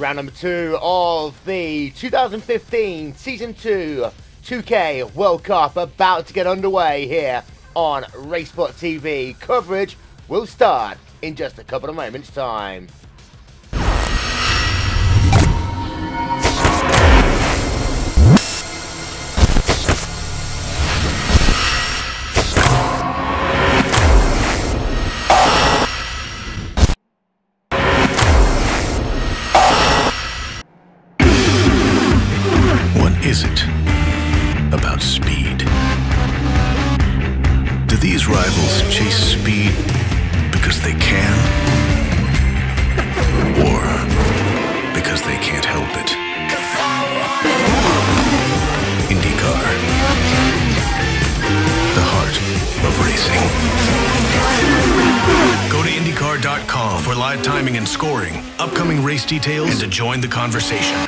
Round number 2 of the 2015 Season 2 2K World Cup about to get underway here on RaceSpot TV. Coverage will start in just a couple of moments' time. Is it about speed? Do these rivals chase speed because they can? Or because they can't help it? IndyCar, the heart of racing. Go to IndyCar.com for live timing and scoring, upcoming race details, and to join the conversation.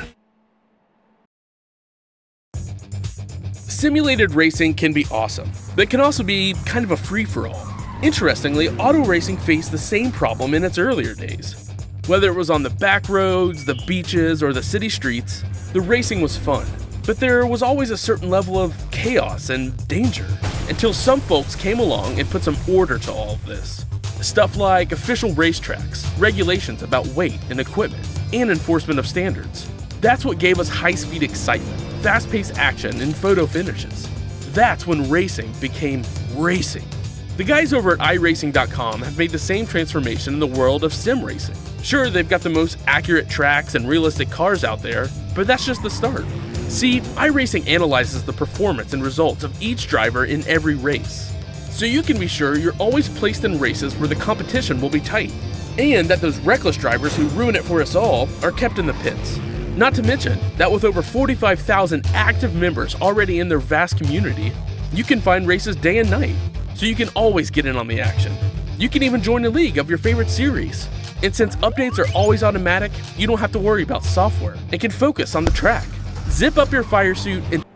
Simulated racing can be awesome, but it can also be kind of a free-for-all. Interestingly, auto racing faced the same problem in its earlier days. Whether it was on the back roads, the beaches, or the city streets, the racing was fun, but there was always a certain level of chaos and danger, until some folks came along and put some order to all of this. Stuff like official racetracks, regulations about weight and equipment, and enforcement of standards. That's what gave us high-speed excitement, fast-paced action, and photo finishes. That's when racing became racing. The guys over at iRacing.com have made the same transformation in the world of sim racing. Sure, they've got the most accurate tracks and realistic cars out there, but that's just the start. See, iRacing analyzes the performance and results of each driver in every race, so you can be sure you're always placed in races where the competition will be tight, and that those reckless drivers who ruin it for us all are kept in the pits. Not to mention that with over 45,000 active members already in their vast community, you can find races day and night, so you can always get in on the action. You can even join a league of your favorite series. And since updates are always automatic, you don't have to worry about software and can focus on the track. Zip up your fire suit and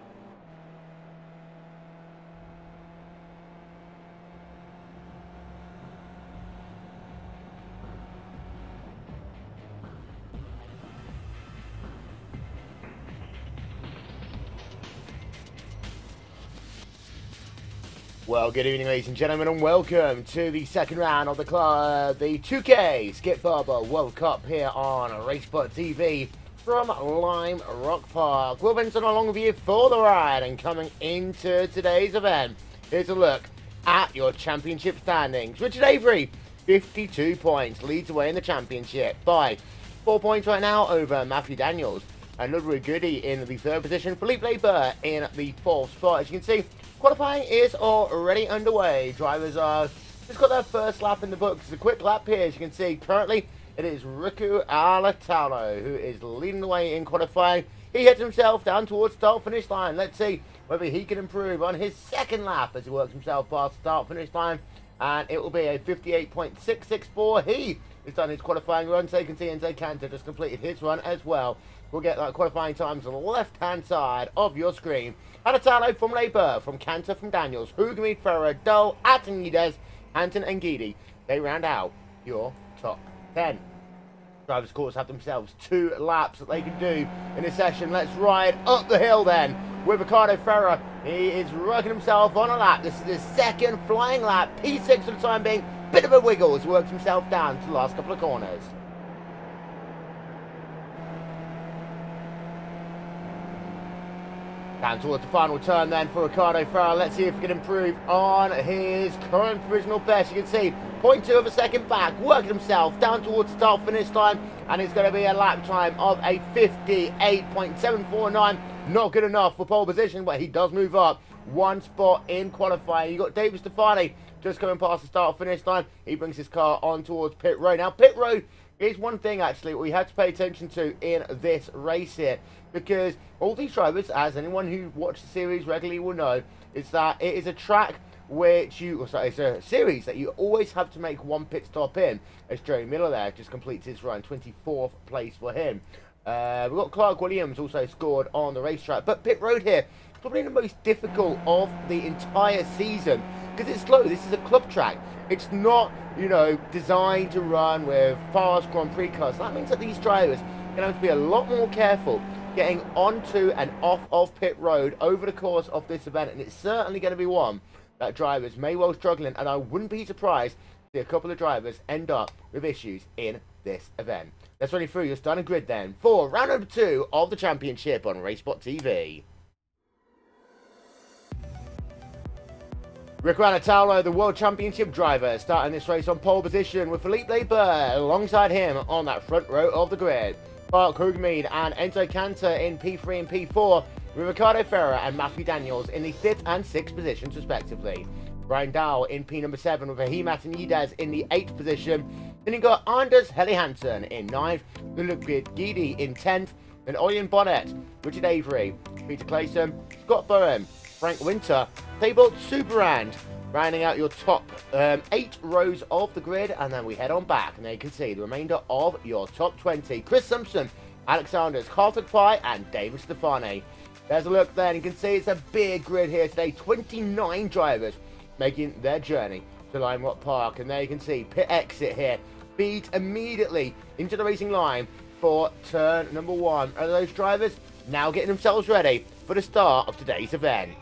well, good evening, ladies and gentlemen, and welcome to the second round of the 2K Skip Barber World Cup here on RaceSpot TV from Lime Rock Park. Will Benson along with you for the ride, and coming into today's event, here's a look at your championship standings. Richard Avery, 52 points, leads away in the championship by 4 points right now over Matthew Daniels. And Ludwig Goody in the third position, Philippe Labour in the fourth spot. As you can see, qualifying is already underway. Drivers are just got their first lap in the books. It's a quick lap here. As you can see, currently it is Riku Alatalo who is leading the way in qualifying. He heads himself down towards start-finish line. Let's see whether he can improve on his second lap as he works himself past start-finish line. And it will be a 58.664. He has done his qualifying run, so you can see Enzo Cantor just completed his run as well. We'll get that qualifying times on the left-hand side of your screen. Alatalo from Labour, from Cantor, from Daniels, Hugami, Ferrer, Dull, Atenides, Anton and Guidi. They round out your top 10. Drivers, of course, have themselves 2 laps that they can do in this session. Let's ride up the hill then with Ricardo Ferrer. He is working himself on a lap. This is his second flying lap. P6 for the time being. Bit of a wiggle as he works himself down to the last couple of corners. Down towards the final turn then for Ricardo Ferrer. Let's see if he can improve on his current provisional best. You can see 0.2 of a second back, working himself down towards the start-finish line, and it's going to be a lap time of a 58.749. Not good enough for pole position, but he does move up 1 spot in qualifying. You've got David Stefani just coming past the start-finish line. He brings his car on towards pit road. Now, pit road is one thing actually we had to pay attention to in this race here, because all these drivers, as anyone who watched the series regularly will know, is that it is a track which it's a series that you always have to make 1 pit stop in. As Jerry Miller there just completes his run, 24th place for him. We've got Clark Williams also scored on the racetrack, but pit road here is probably the most difficult of the entire season because it's slow. This is a club track. It's not, you know, designed to run with fast Grand Prix cars. That means that these drivers going to have to be a lot more careful getting onto and off of pit road over the course of this event, and it's certainly going to be one that drivers may well struggle in, and I wouldn't be surprised to see a couple of drivers end up with issues in this event. Let's run you through your starting grid then for round number 2 of the championship on RaceSpot TV. Riccardo Taulo, the World Championship driver, starting this race on pole position with Felipe Leber alongside him on that front row of the grid. Mark Hoogmeade and Enzo Cantor in P3 and P4, with Ricardo Ferrer and Matthew Daniels in the 5th and 6th positions respectively. Brian Dow in P number 7 with Ahimat Nidez in the 8th position. Then you got Anders Helle Hansen in 9th, Ludwig Guidi in 10th, then Oyen Bonnet, Richard Avery, Peter Clayson, Scott Bowen, Frank Winter, Thibaut Superand, rounding out your top 8 rows of the grid, and then we head on back, and there you can see the remainder of your top 20. Chris Simpson, Alex Sanders, Carlton Pye, and David Stefani. There's a look there, and you can see it's a big grid here today. 29 drivers making their journey to Lime Rock Park, and there you can see pit exit here. Feed immediately into the racing line for turn number 1. Are those drivers now getting themselves ready for the start of today's event?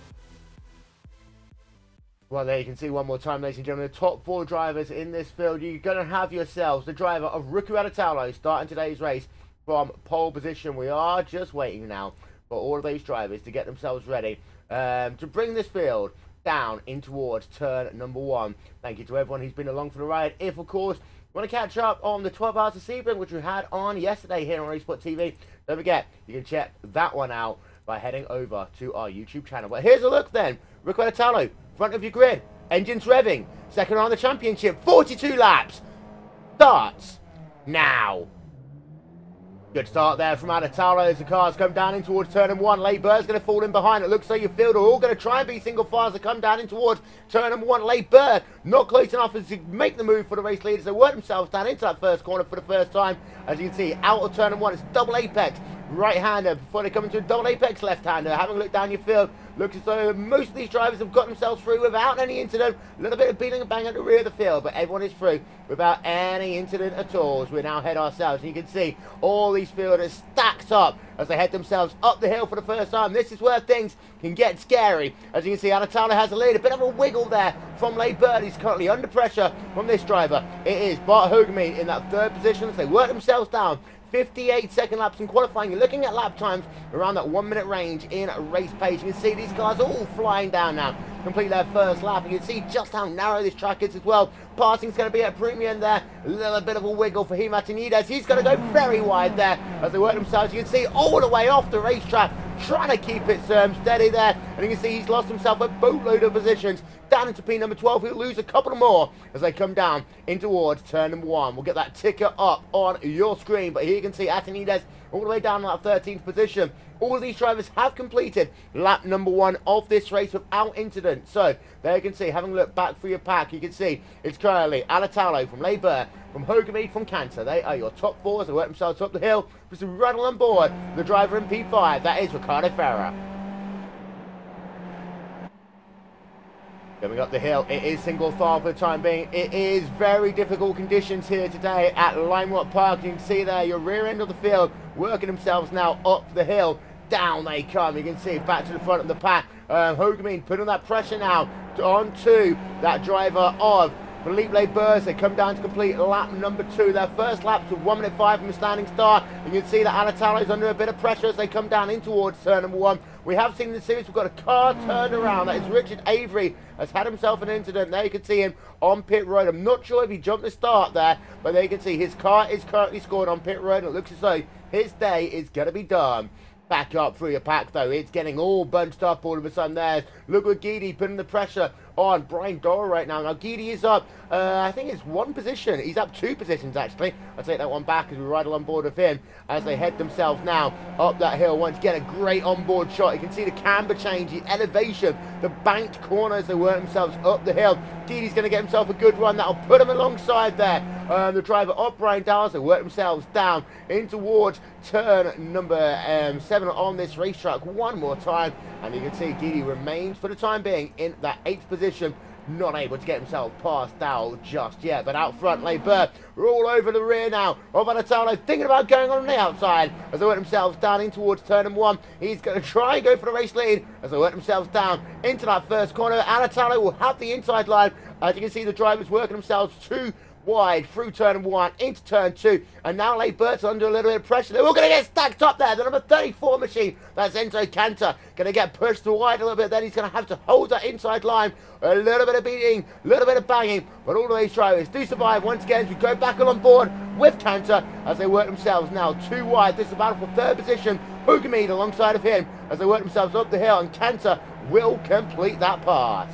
Well, there you can see one more time, ladies and gentlemen, the top 4 drivers in this field. You're going to have yourselves the driver of Riccardo Taulo starting today's race from pole position. We are just waiting now for all of those drivers to get themselves ready to bring this field down in towards turn number 1. Thank you to everyone who's been along for the ride. If, of course, you want to catch up on the 12 hours of Sebring, which we had on yesterday here on RaceSpot TV, don't forget, you can check that one out by heading over to our YouTube channel. But here's a look then. Riccardo Taulo, front of your grid, engines revving, second on the championship, 42 laps, starts now. Good start there from Taulo as the cars come down in towards turn number 1. Leigh Bird's going to fall in behind. It looks like your field are all going to try and be single files to come down in towards turn number 1. Leigh Bird not close enough as to make the move for the race leaders. They work themselves down into that first corner for the first time. As you can see, out of turn number 1, it's double apex right-hander before they come into a double apex left-hander. Having a look down your field, looks as though most of these drivers have got themselves through without any incident. A little bit of beating and bang at the rear of the field, but everyone is through without any incident at all as we now head ourselves. And you can see all these fielders stacked up as they head themselves up the hill for the first time. This is where things can get scary. As you can see, Taulo has a lead. A bit of a wiggle there from Leigh Bird. He's currently under pressure from this driver. It is Bart Hoogmeade in that 3rd position as they work themselves down. 58 second laps in qualifying. You're looking at lap times around that 1 minute range in race pace. You can see these cars all flying down now, complete their first lap. You can see just how narrow this track is as well. Passing's going to be at premium there. A little bit of a wiggle for Ahimat Nidez. He's going to go very wide there as they work themselves. You can see all the way off the racetrack, trying to keep it steady there. And you can see he's lost himself a boatload of positions down into P number 12. He'll lose a couple more as they come down in towards turn number 1. We'll get that ticker up on your screen. But here you can see Nidez all the way down to that 13th position. All of these drivers have completed lap number 1 of this race without incident. So there you can see, having a look back through your pack, you can see it's currently Taulo from Leigh Bird, from Hoogmeade, from Cantor. They are your top 4 as they work themselves up the hill. Just to rattle on board the driver in P5, that is Ricardo Ferrer. Coming up the hill, it is single file for the time being. It is very difficult conditions here today at Lime Rock Park. You can see there your rear end of the field working themselves now up the hill. Down they come. You can see back to the front of the pack. Hoogmeade putting that pressure now onto that driver of Felipe Leber. They come down to complete lap number 2. Their first lap to 1 minute 5 from a standing start. You can see that Taulo is under a bit of pressure as they come down in towards turn number 1. We have seen in the series, we've got a car turned around. That is Richard Avery has had himself an incident. There you can see him on pit road. I'm not sure if he jumped the start there, but there you can see his car is currently scored on pit road. And it looks as though his day is going to be done. Back up through your pack though, it's getting all bunched up all of a sudden there. Look at Guidi putting the pressure on Brian Dora right now. Now Guidi is up, I think it's 1 position. He's up 2 positions actually. I'll take that one back as we ride on board with him as they head themselves now up that hill. Once again, a great onboard shot. You can see the camber change, the elevation, the banked corners. They work themselves up the hill. Guidi's going to get himself a good run. That'll put him alongside there. The driver of Brian Dowles. They work themselves down in towards turn number 7 on this racetrack one more time. And you can see Guidi remains for the time being in that 8th position not able to get himself past Dow just yet. But out front, Labour are all over the rear now of Anatalo, thinking about going on the outside as they work themselves down in towards turn number 1. He's going to try and go for the race lead as they work themselves down into that first corner. Anatalo will have the inside line. As you can see, the drivers working themselves too wide through turn 1 into turn 2, and now Bert's under a little bit of pressure. They're all going to get stacked up there. The number 34 machine, that's Enzo Cantor, going to get pushed wide a little bit. Then he's going to have to hold that inside line. A little bit of beating, a little bit of banging, but all of these drivers do survive once again as we go back on board with Cantor as they work themselves now too wide. This is a battle for third position. Hugamid alongside of him as they work themselves up the hill, and Cantor will complete that pass.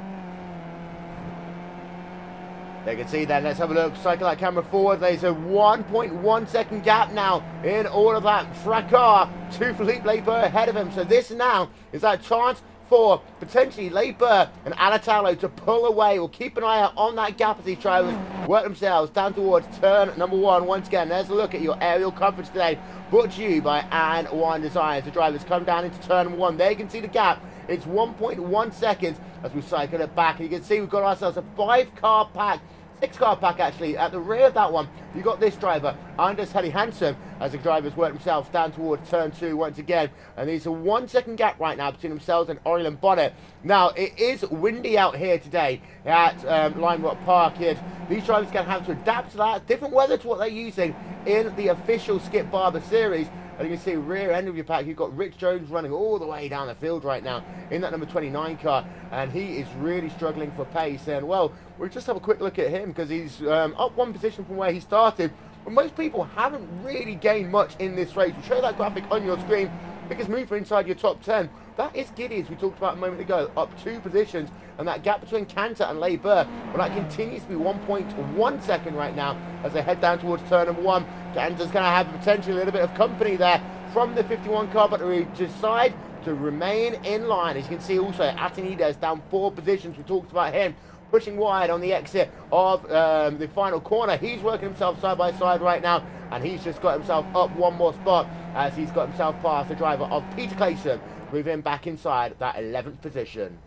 They can see then, let's have a look, cycle that camera forward. There's a 1.1 second gap now in all of that fracas to Philippe Labour ahead of him. So this now is that chance for potentially Labour and Anatalo to pull away. We'll keep an eye out on that gap as these drivers work themselves down towards turn number 1. Once again, there's a look at your aerial coverage today, brought to you by N1 Designs. The drivers come down into turn number 1. There you can see the gap. It's 1.1 seconds as we cycle it back. And you can see we've got ourselves a 5-car pack, 6-car pack actually. At the rear of that one, you've got this driver, Anders Helly Hansen, as the drivers work themselves down towards turn 2 once again. And there's a 1 second gap right now between themselves and Oriel and Bonnet. Now, it is windy out here today at Lime Rock Park. Here. These drivers are going to have to adapt to that. Different weather to what they're using in the official Skip Barber series. And you can see rear end of your pack, you've got Rich Jones running all the way down the field right now in that number 29 car, and he is really struggling for pace. And well, we'll just have a quick look at him because he's up 1 position from where he started. But most people haven't really gained much in this race. We'll show you that graphic on your screen. Biggest mover inside your top 10. That is Giddy, as we talked about a moment ago, up 2 positions. And that gap between Cantor and Labour, well, that continues to be 1.1 second right now as they head down towards turn number 1. Cantor's going to have potentially a little bit of company there from the 51 car, but we decide to remain in line. As you can see also, Atenides down 4 positions. We talked about him pushing wide on the exit of the final corner. He's working himself side by side right now, and he's just got himself up 1 more spot as he's got himself past the driver of Peter Clayson, with him back inside that 11th position.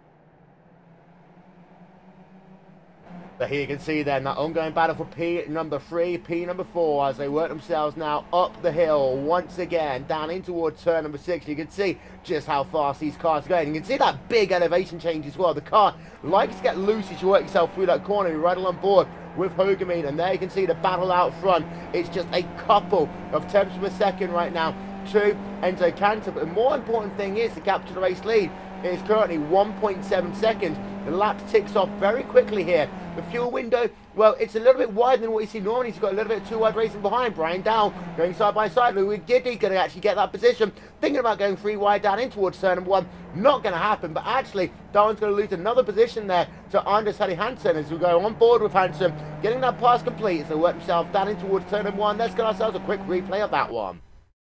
But here you can see then that ongoing battle for P number 3, P number 4, as they work themselves now up the hill once again, down in towards turn number 6. You can see just how fast these cars are going. You can see that big elevation change as well. The car likes to get loose as you work yourself through that corner. You're right along board with Hugamid, and there you can see the battle out front. It's just a couple of tenths of a second right now to Enzo Cantor. But the more important thing is the gap to the race lead is currently 1.7 seconds. The lap ticks off very quickly here. The fuel window, well, it's a little bit wider than what you see normally. He's got a little bit too wide racing behind. Brian Dow going side by side. Louis Giddy going to actually get that position. Thinking about going 3 wide down in towards turn number 1. Not going to happen, but actually Darwin's going to lose another position there to Anders Helly Hansen as we go on board with Hansen, getting that pass complete as they work themselves down in towards turn number 1. Let's get ourselves a quick replay of that one.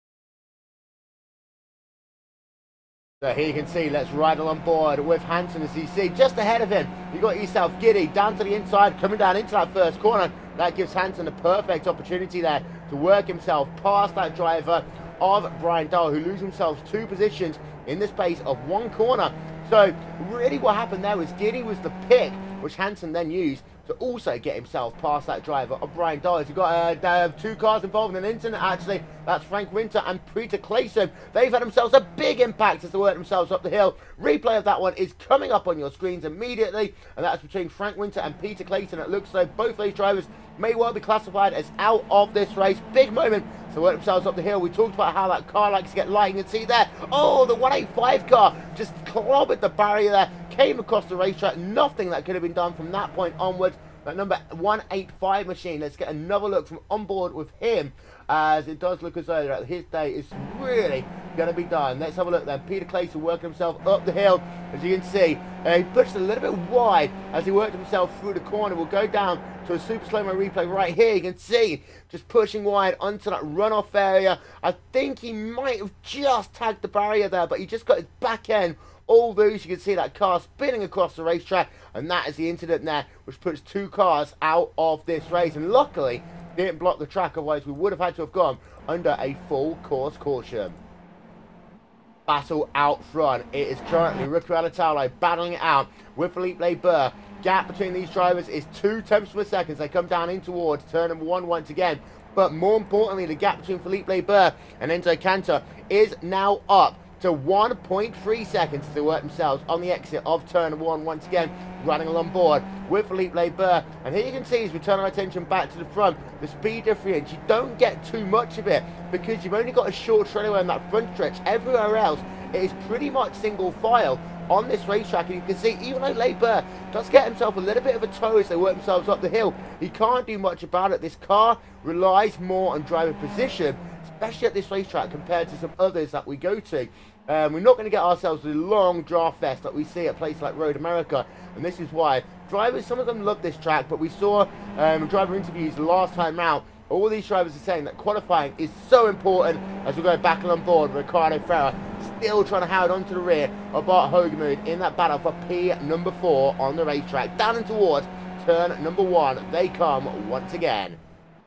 So here you can see, let's ride on board with Hansen as you see just ahead of him. You've got yourself Giddy down to the inside, coming down into that first corner. That gives Hansen a perfect opportunity there to work himself past that driver of Brian Dahl, who loses himself 2 positions in the space of 1 corner. So really what happened there was Giddy was the pick, which Hansen then used to also get himself past that driver of Brian Dollars. You've got 2 cars involved in an incident, actually. That's Frank Winter and Peter Clayson. They've had themselves a big impact as they work themselves up the hill. Replay of that one is coming up on your screens immediately, and that's between Frank Winter and Peter Clayson. It looks like both those drivers may well be classified as out of this race. Big moment. So work themselves up the hill. We talked about how that car likes to get light. You can see there, oh, the 185 car just clobbered the barrier there, came across the racetrack. Nothing that could have been done from that point onwards. That number 185 machine, let's get another look from on board with him, as it does look as though that his day is really going to be done. Let's have a look then. Peter Clayson working himself up the hill, as you can see. He pushed a little bit wide as he worked himself through the corner. We'll go down to a super slow-mo replay right here. You can see just pushing wide onto that runoff area. I think he might have just tagged the barrier there, but he just got his back end all loose. You can see that car spinning across the racetrack, and that is the incident there, which puts 2 cars out of this race. And luckily, didn't block the track, otherwise we would have had to have gone under a full course caution. battle out front. It is currently Ricky Alatalo battling it out with Felipe Burr. Gap between these drivers is 2 tenths per second. They come down in towards turn number 1 once again. But more importantly, the gap between Felipe Burr and Enzo Cantor is now up to 1.3 seconds to work themselves on the exit of turn number 1 once again, running along board with Felipe Burr. And here you can see, as we turn our attention back to the front, the speed difference, you don't get too much of it because you've only got a short straightaway on that front stretch. Everywhere else, it is pretty much single file on this racetrack, and you can see even though Burr does get himself a little bit of a toe as they work themselves up the hill, he can't do much about it. This car relies more on driver position, especially at this racetrack compared to some others that we go to. We're not going to get ourselves the long draft fest that we see at places like Road America, and this is why drivers, some of them love this track, but we saw driver interviews the last time round. All these drivers are saying that qualifying is so important as we go back on board. Ricardo Ferrer still trying to hold on to the rear of Bart Hogemood in that battle for P number 4 on the racetrack. Down and towards turn number 1 they come once again.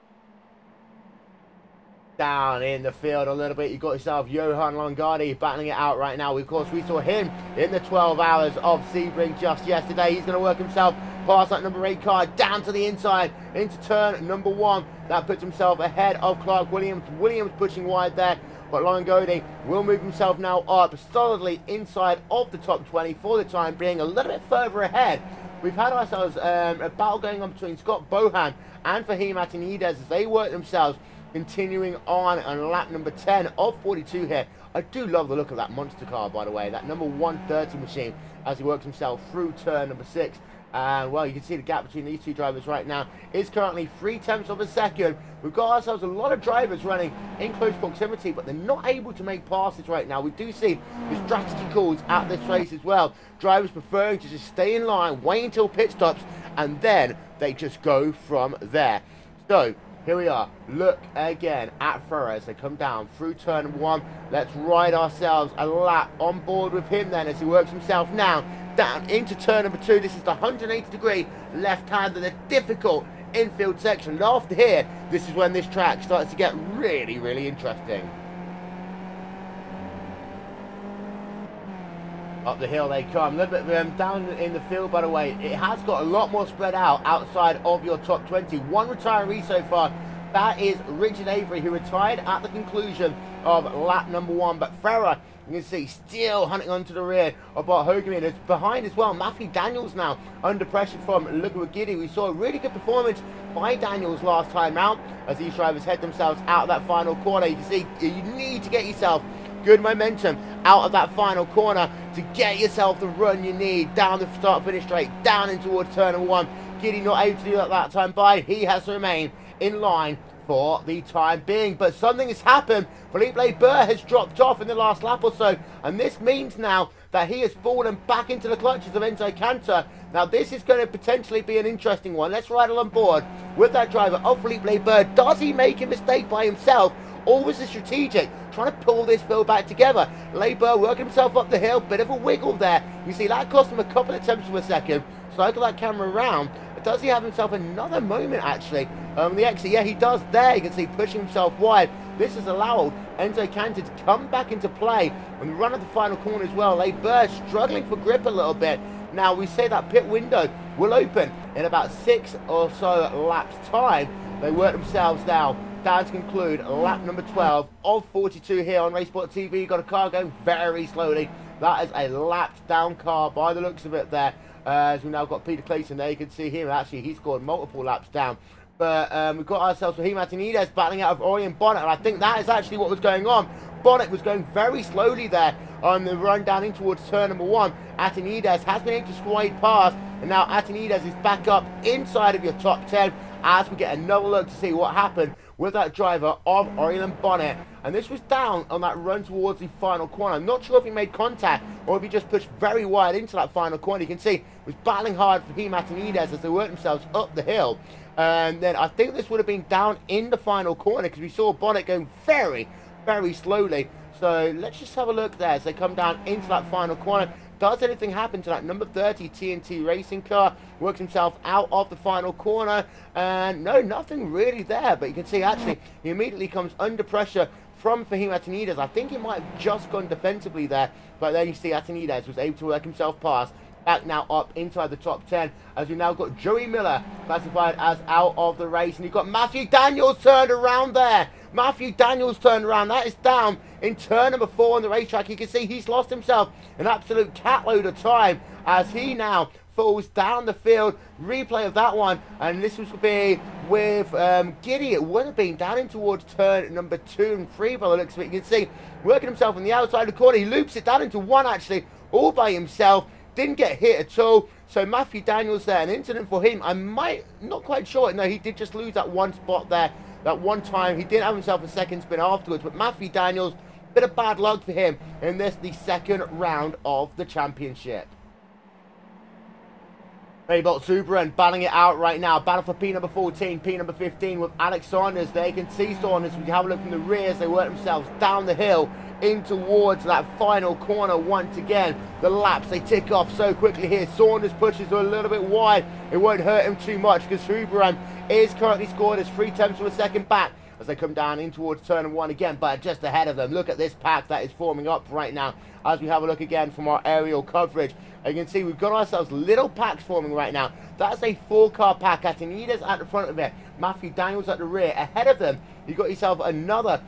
Down in the field a little bit, you got yourself Johan Longardi battling it out right now. Of course, we saw him in the 12 hours of Sebring just yesterday. He's going to work himself past that number 8 car down to the inside into turn number 1. That puts himself ahead of Clark Williams. Williams pushing wide there, but Longardi will move himself now up solidly inside of the top 20 for the time being, a little bit further ahead. We've had ourselves a battle going on between Scott Bohan and Fahim Atinides as they work themselves continuing on lap number 10 of 42 here. I do love the look of that monster car, by the way, that number 130 machine as he works himself through turn number 6. And well, you can see the gap between these two drivers right now is currently 3 tenths of a second. We've got ourselves a lot of drivers running in close proximity, but they're not able to make passes right now. We do see the strategy calls at this race as well. Drivers preferring to just stay in line, wait until pit stops, and then they just go from there. So here we are. Look again at Ferrer as they come down through turn 1. Let's ride ourselves a lap on board with him then as he works himself now down into turn number 2. This is the 180-degree left-hand and a difficult infield section. And after here, this is when this track starts to get really, really interesting. Up the hill they come. A little bit down in the field, by the way. It has got a lot more spread out outside of your top 20. One retiree so far. That is Richard Avery, who retired at the conclusion of lap number 1. But Ferrer, you can see, still hunting onto the rear of Bart Hogemood. It's behind as well. Matthew Daniels now under pressure from Luca Giddy. We saw a really good performance by Daniels last time out as these drivers head themselves out of that final corner. You can see you need to get yourself good momentum out of that final corner to get yourself the run you need down the start finish straight, down in towards turn number 1. Giddy not able to do that time by. He has to remain in line for the time being, but something has happened. Felipe Burr has dropped off in the last lap or so, and this means now that he has fallen back into the clutches of Enzo Cantor. Now this is going to potentially be an interesting one. Let's ride on board with that driver of Felipe Burr. Does he make a mistake by himself, or was it strategic, trying to pull this field back together? Burr working himself up the hill, bit of a wiggle there. You see that cost him a couple of tenths of a second. Cycle that camera around. Does he have himself another moment actually? The exit, yeah, he does there. You can see pushing himself wide. This has allowed Enzo Cantor to come back into play on the run of the final corner as well. Burr struggling for grip a little bit. Now we say that pit window will open in about 6 or so laps time. They work themselves now down to conclude lap number 12 of 42 here on RaceSpot TV. Got a car going very slowly. That is a lapped down car by the looks of it there. As we've now got Peter Clayton there, you can see him. Actually, he scored multiple laps down. But we've got ourselves Fahim Atinides battling out of Orion Bonnet, and I think that is actually what was going on. Bonnet was going very slowly there on the run down in towards turn number 1. Atinides has been able to squide past, and now Atinides is back up inside of your top 10 as we get another look to see what happened with that driver of Orion Bonnet. And this was down on that run towards the final corner. I'm not sure if he made contact or if he just pushed very wide into that final corner. You can see he was battling hard for Fahim Atinides as they worked themselves up the hill. And then I think this would have been down in the final corner because we saw Bonnet going very, very slowly. So let's just have a look there as they come down into that final corner. Does anything happen to that number 30 TNT racing car? Works himself out of the final corner. And no, nothing really there. But you can see actually he immediately comes under pressure from Fahim Atanides. I think he might have just gone defensively there, but then you see Atanides was able to work himself past. Back now up inside the top 10, as we now got Joey Miller classified as out of the race, and you've got Matthew Daniels turned around there. Matthew Daniels turned around. That is down in turn number 4 on the racetrack. You can see he's lost himself an absolute catload of time as he now falls down the field. Replay of that one, and this was to be with Giddy. It would have been down in towards turn number 2 and 3 by the looks of it. You can see working himself on the outside of the corner. He loops it down into 1 actually, all by himself. Didn't get hit at all. So Matthew Daniels there, an incident for him. Not quite sure. No, he did just lose that one spot there, that one time. He did have himself a second spin afterwards, but Matthew Daniels, bit of bad luck for him in this, the second round of the championship. Bolt Subaru battling it out right now. Battle for P number 14, P number 15 with Alex Saunders. There you can see Saunders. We have a look from the rear as they work themselves down the hill in towards that final corner once again. The laps, they tick off so quickly here. Saunders pushes a little bit wide. It won't hurt him too much because Subaru is currently scored as 3 tenths of a second back as they come down in towards turn 1 again, but just ahead of them. Look at this pack that is forming up right now as we have a look again from our aerial coverage. You can see we've got ourselves little packs forming right now. That's a 4-car pack. Atanides at the front of it, Matthew Daniels at the rear. Ahead of them, you've got yourself another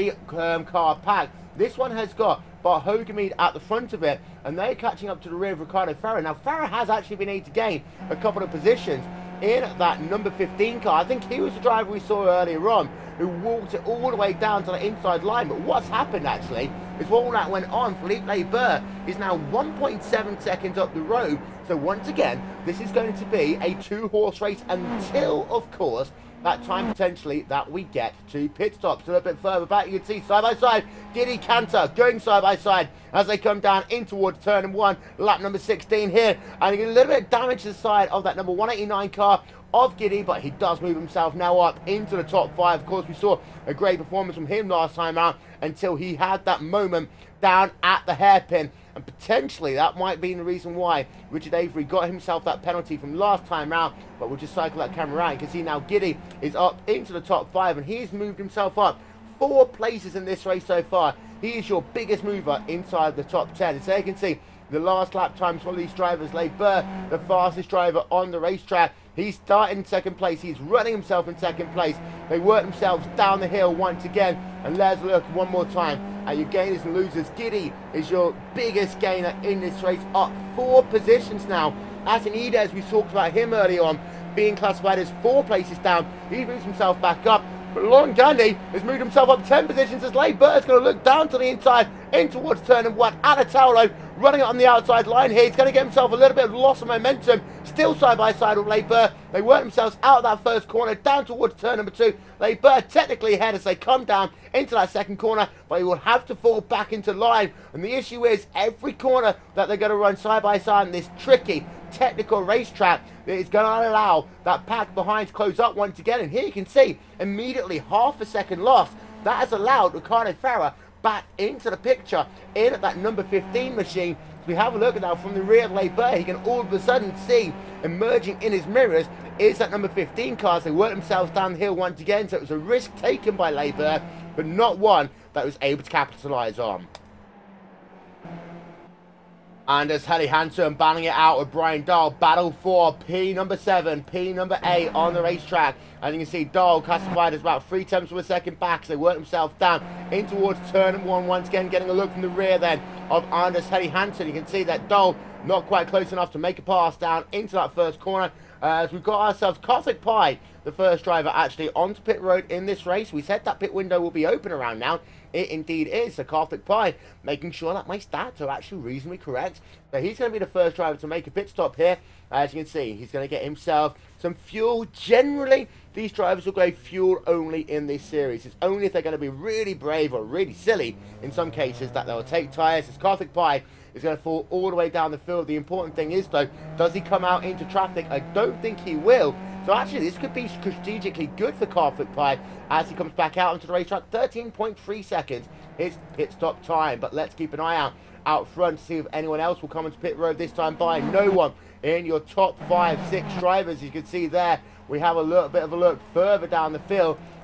3-car pack. This one has got Hogamede at the front of it, and they're catching up to the rear of Ricardo Ferrer. Now, Ferrer has actually been able to gain a couple of positions in that number 15 car. I think he was the driver we saw earlier on who walked it all the way down to the inside line. But what's happened actually is while that went on, Philippe Leibert is now 1.7 seconds up the road. So once again, this is going to be a 2-horse race until, of course, that time potentially that we get to pit stops. A little bit further back, you can see side by side, Giddy Cantor going side by side as they come down in towards turn 1, lap number 16 here. And you get a little bit of damage to the side of that number 189 car of Giddy, but he does move himself now up into the top 5. Of course, we saw a great performance from him last time out until he had that moment down at the hairpin, and potentially that might be the reason why Richard Avery got himself that penalty from last time out. But we'll just cycle that camera out. You can see now Giddy is up into the top 5, and he's moved himself up 4 places in this race so far. He is your biggest mover inside the top 10. And so you can see the last lap times for these drivers. Leibert, the fastest driver on the racetrack. He's starting in second place. He's running himself in second place. They work themselves down the hill once again. And let's look one more time at your gainers and losers. Giddy is your biggest gainer in this race, up 4 positions now. Atanides, we talked about him early on, being classified as 4 places down. He moves himself back up. But Lauren Gandhi has moved himself up 10 positions as Leibert is going to look down to the inside in towards turn 1 at a tail load, running it on the outside line here. He's going to get himself a little bit of loss of momentum. Still side by side with Leibert. They work themselves out of that first corner down towards turn number 2. Leibert technically ahead as they come down into that second corner, but he will have to fall back into line. And the issue is every corner that they're going to run side by side in this tricky technical racetrack is going to allow that pack behind to close up once again. And here you can see immediately half a second loss. That has allowed Ricardo Ferrer back into the picture in that number 15 machine. So we have a look at now from the rear of Leibert. He can all of a sudden see emerging in his mirrors is that number 15 car. So they work themselves down the hill once again. So it was a risk taken by Leibert, but not one that was able to capitalise on. And as Helly Hansen battling it out with Brian Dahl, battle for P number 7, P number 8 on the racetrack. And you can see Dahl classified as about 3 tenths of a second back. So they work themselves down in towards turn 1 once again, getting a look from the rear then of Anders Helly Hansen. You can see that Dahl not quite close enough to make a pass down into that first corner. As we've got ourselves Karthik Pai, the first driver actually onto pit road in this race. We said that pit window will be open around now. It indeed is. So Karthik Pai making sure that my stats are actually reasonably correct. So he's going to be the first driver to make a pit stop here. As you can see, he's going to get himself some fuel. Generally, these drivers will go fuel only in this series. It's only if they're going to be really brave or really silly in some cases that they'll take tyres. As Karthik Pai is going to fall all the way down the field. The important thing is, though, does he come out into traffic? I don't think he will. So actually, this could be strategically good for Karthik Pai as he comes back out onto the racetrack. 13.3 seconds his pit stop time. But let's keep an eye out front to see if anyone else will come into pit road this time by. No one in your top 5, 6 drivers. You can see there, we have a little bit of a look further down the field.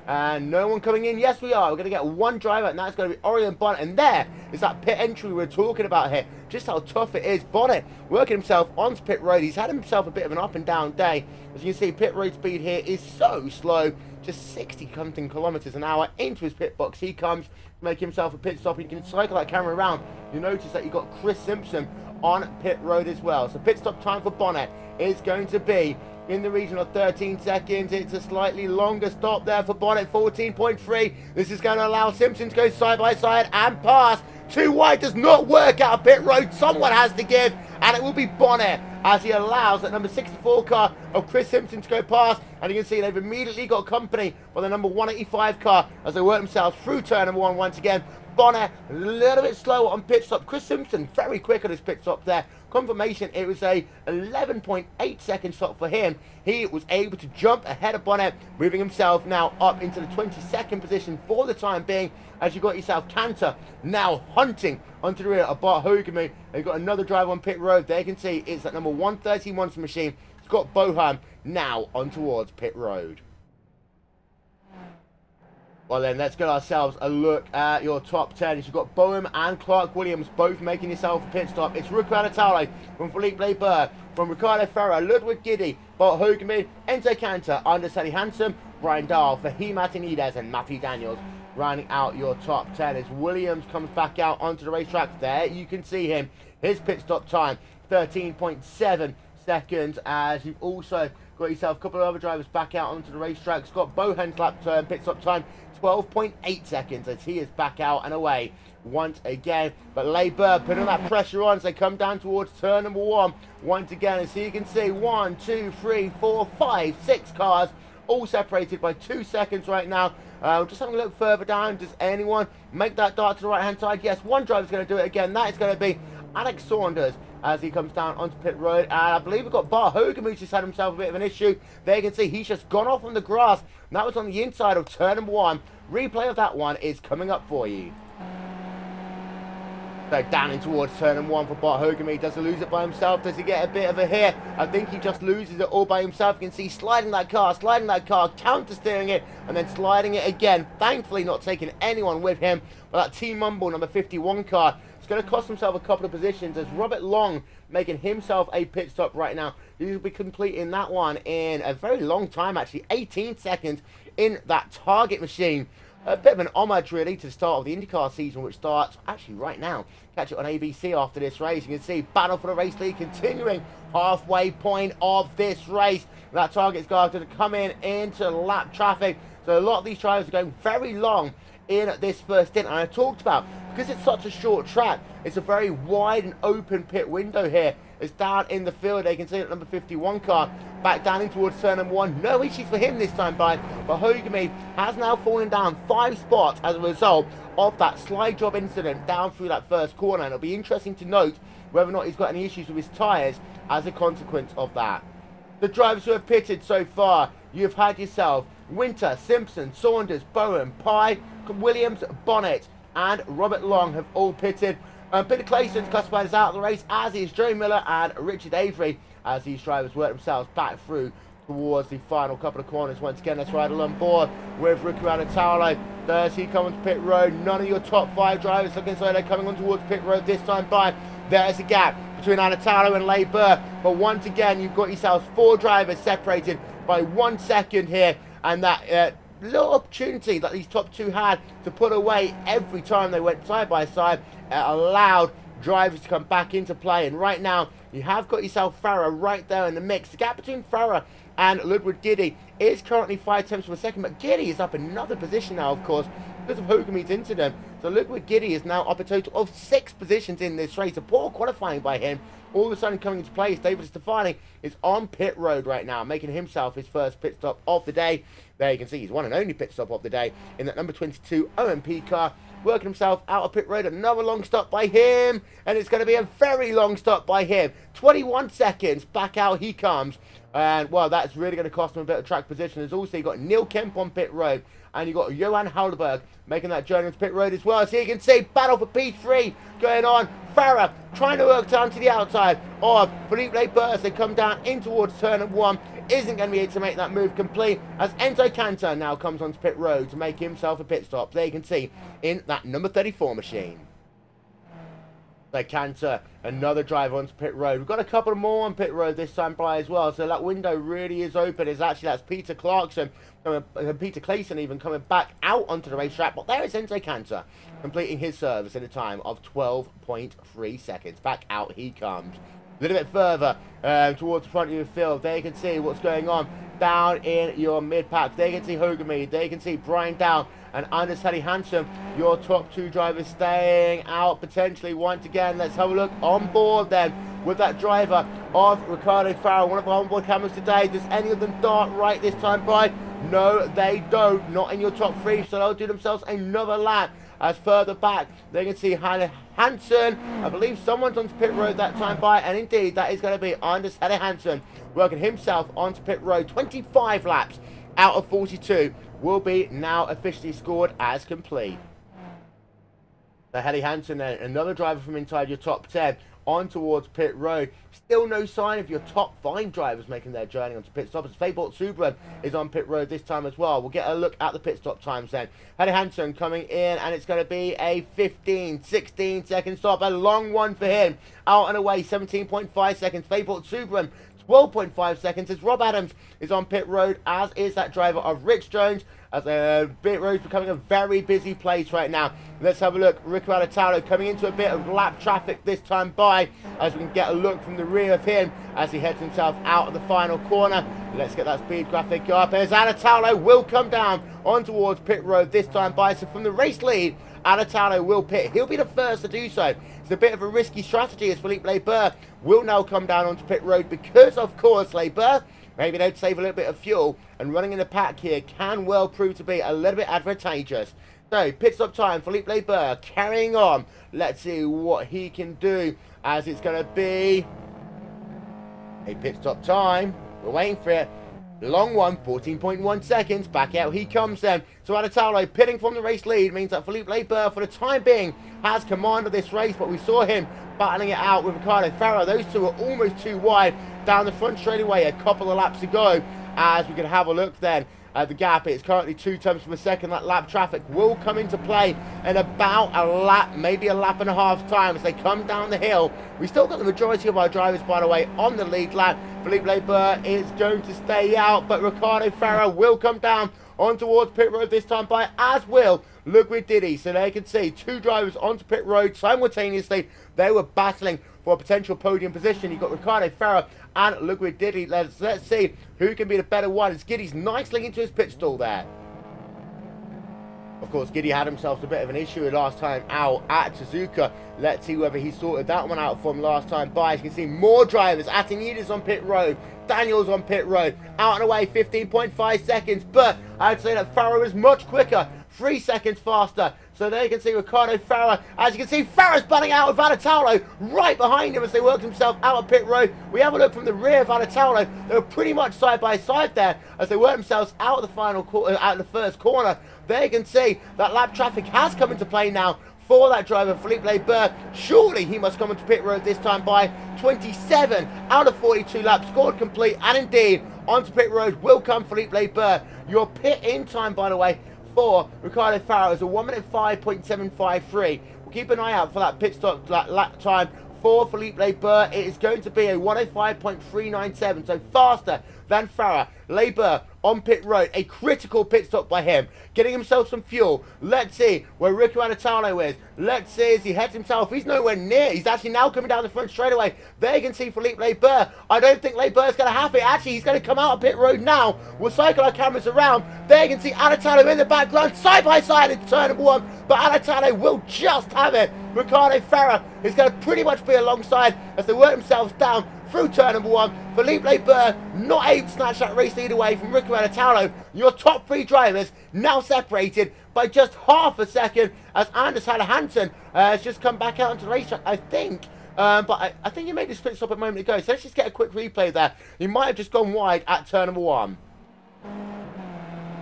And no one coming in. Yes, we are. We're going to get one driver, and that's going to be Orion Bonnet. And there is that pit entry we were talking about here. Just how tough it is. Bonnet working himself onto pit road. He's had himself a bit of an up and down day. As you can see, pit road speed here is so slow. Just 60-something kilometers an hour. Into his pit box he comes, making himself a pit stop. You can cycle that camera around. You notice that you've got Chris Simpson on pit road as well. So pit stop time for Bonnet is going to be in the region of 13 seconds. It's a slightly longer stop there for Bonnet, 14.3. This is going to allow Simpson to go side by side and pass. Too wide does not work out of pit road. Someone has to give, and it will be Bonnet as he allows that number 64 car of Chris Simpson to go past. And you can see they've immediately got company by the number 185 car as they work themselves through turn number 1 once again. Bonnet a little bit slower on pit stop. Chris Simpson very quick on his pit stop there. Confirmation, it was a 11.8 second stop for him. He was able to jump ahead of Bonnet, moving himself now up into the 22nd position for the time being, as you got yourself Cantor now hunting onto the rear of Bart Hogemue. They've got another driver on pit road. There you can see it's that number 130 Monster Machine, Scott Boham, now on towards pit road. Well then, let's get ourselves a look at your top 10. You've got Boehm and Clark Williams both making yourself a pit stop. It's Ricardo Taulo from Philippe Leber, from Ricardo Ferrer, Ludwig Giddy, Bart Hogemue, Enzo Cantor, Anders Helly Hansen, Brian Dahl, Fahim Martinez, and Matthew Daniels. Rounding out your top 10 as Williams comes back out onto the racetrack. There you can see him. His pit stop time, 13.7 seconds, as you've also got yourself a couple of other drivers back out onto the racetrack. Scott Bohan's lap turn, pit stop time, 12.8 seconds as he is back out and away once again. But Leber putting that pressure on as they come down towards turn number 1 once again. As you can see, 1, 2, 3, 4, 5, 6 cars all separated by 2 seconds right now. Just having a look further down. Does anyone make that dart to the right hand side? Yes, one driver's going to do it again. That is going to be Alex Saunders as he comes down onto pit road. And I believe we've got Bart Hogemue who's just had himself a bit of an issue. There you can see he's just gone off on the grass. And that was on the inside of turn number 1. Replay of that one is coming up for you. So down in towards turn number 1 for Bart Hogemue. Does he lose it by himself? Does he get a bit of a hit? I think he just loses it all by himself. You can see sliding that car, counter steering it, and then sliding it again. Thankfully not taking anyone with him. But that Team Mumble number 51 car, it's going to cost himself a couple of positions as Robert Long making himself a pit stop right now. He will be completing that one in a very long time, actually 18 seconds in that target machine. A bit of an homage really to the start of the IndyCar season, which starts actually right now. Catch it on ABC after this race. You can see battle for the race lead continuing halfway point of this race. That target's going to come in into lap traffic. So a lot of these drivers are going very long in this first stint. And I talked about, because it's such a short track, it's a very wide and open pit window here. It's down in the field. They can see that number 51 car back down in towards turn number 1. No issues for him this time by, but Hogemue has now fallen down 5 spots as a result of that slide job incident down through that first corner. And it'll be interesting to note whether or not he's got any issues with his tyres as a consequence of that. The drivers who have pitted so far, you've had yourself Winter, Simpson, Saunders, Bowen, Pye, Williams, Bonnet, and Robert Long have all pitted. Peter Clayton's classified as out of the race, as is Joe Miller and Richard Avery, as these drivers work themselves back through towards the final couple of corners. Once again, let's ride along board with Ricardo Taulo. There's he coming to pit road. None of your top 5 drivers looking so they're coming on towards pit road this time by. There's a gap between Taulo and Leber. But once again, you've got yourselves 4 drivers separated by 1 second here. And that little opportunity that these top 2 had to put away every time they went side by side allowed drivers to come back into play. And right now you have got yourself Farah right there in the mix. The gap between Farah and Ludwig Giddy is currently 5 tenths per second, but Giddy is up another position now, of course, because of Hogemue's incident. So Ludwig Giddy is now up a total of 6 positions in this race. A poor qualifying by him. All of a sudden coming into place, David Stefani is on pit road right now, making himself his first pit stop of the day. There you can see his one and only pit stop of the day in that number 22 OMP car, working himself out of pit road. Another long stop by him, and it's going to be a very long stop by him. 21 seconds, back out he comes. And, well, that's really going to cost him a bit of track position. There's also, you've got Neil Kemp on pit road, and you've got Johan Halderberg making that journey to pit road as well. So you can see battle for P3 going on. Farah trying to work down to the outside of Philippe Leber as they come down in towards turn number 1 isn't going to be able to make that move complete, as Enzo Cantor now comes onto pit road to make himself a pit stop. There you can see in that number 34 machine. So Cantor, another driver onto pit road. We've got a couple more on pit road this time by as well, so that window really is open. That's Peter Clarkson, Peter Clayson even coming back out onto the racetrack. But there is Enzo Cantor completing his service in a time of 12.3 seconds. Back out he comes. A little bit further towards the front of your field. There you can see what's going on down in your mid-pack. There you can see Hogamede. There you can see Brian Down and Anders Helly Hansen. Your top two drivers staying out potentially once again. Let's have a look on board then with that driver of Ricardo Farrell. One of our onboard cameras today. Does any of them dart right this time by? No, they don't. Not in your top three. So they'll do themselves another lap. As further back, they can see Hansen. I believe someone's onto pit road that time by, and indeed that is going to be Anders Helly Hansen working himself onto pit road. 25 laps out of 42 will be now officially scored as complete. So Helly Hansen then, another driver from inside your top 10 on towards pit road. Still no sign of your top 5 drivers making their journey onto pit stop, as Fabort Subran is on pit road this time as well. We'll get a look at the pit stop times then. Helly Hansen coming in, and it's going to be a 16 second stop. A long one for him. Out and away, 17.5 seconds. Fabort Subran, 12.5 seconds, as Rob Adams is on pit road, as is that driver of Rich Jones, as pit road's becoming a very busy place right now. Let's have a look. Rico Alatalo coming into a bit of lap traffic this time by, as we can get a look from the rear of him as he heads himself out of the final corner. Let's get that speed graphic up, as Alatalo will come down on towards pit road this time by. So from the race lead, Alatalo will pit. He'll be the first to do so. It's a bit of a risky strategy, as Philippe Leber will now come down onto pit road because, of course, Leber, maybe they'd save a little bit of fuel, and running in the pack here can well prove to be a little bit advantageous. So, pit stop time, Philippe Leber carrying on. Let's see what he can do, as it's going to be a pit stop time. We're waiting for it. Long one, 14.1 seconds. Back out he comes then. So Alatalo pitting from the race lead means that Philippe Leber, for the time being, has command of this race. But we saw him battling it out with Ricardo Farrell. Those two are almost too wide down the front straightaway a couple of laps ago. As we can have a look then at the gap, it's currently 2 times per second. That lap traffic will come into play in about a lap, maybe a lap and a half time as they come down the hill. We still got the majority of our drivers, by the way, on the lead lap. Philippe Leber is going to stay out, but Ricardo Farrell will come down on towards pit road this time by, as will Ludwig Diddy. So there you can see 2 drivers onto pit road simultaneously. They were battling for a potential podium position. You've got Ricardo Farrell and Ludwig Diddy. Let's see who can be the better one. As Giddy's nicely into his pit stall there. Of course, Giddy had himself a bit of an issue last time out at Suzuka. Let's see whether he sorted that one out from last time by. As you can see, more drivers. Atinides on pit road. Daniels on pit road. Out and away, 15.5 seconds. But I'd say that Farrell is much quicker. 3 seconds faster. So there you can see Ricardo Farrell. As you can see, Farrell's butting out with Alatalo right behind him as they worked himself out of pit road. We have a look from the rear of Alatalo. They were pretty much side by side there as they worked themselves out of the out of the first corner. There you can see that lap traffic has come into play now for that driver, Philippe Leber. Surely he must come into pit road this time by. 27 out of 42 laps scored complete, and indeed onto pit road will come Philippe Leber. Your pit in time, by the way, for Ricardo Farrell is a 1:05.753. We'll keep an eye out for that pit stop lap time for Philippe Leber. It is going to be a 1:05.397, so faster than Farrell. Leber on pit road, a critical pit stop by him, getting himself some fuel. Let's see where Rico Alatalo is. Let's see as he heads himself. He's nowhere near. He's actually now coming down the front straightaway. There you can see Philippe Leber. I don't think Leber's going to have it. Actually, he's going to come out of pit road now. We'll cycle our cameras around. There you can see Alatalo in the background, side by side into turn number 1. But Alatalo will just have it. Ricardo Farrell is going to pretty much be alongside as they work themselves down through turn number 1. Philippe Leber not able to snatch that race lead away from Rico Alatalo. Your top 3 drivers now separated by just half a second as Anders Helly Hansen has just come back out onto the racetrack, I think. But I think he made this pit stop a moment ago. So let's just get a quick replay there. He might have just gone wide at turn number 1.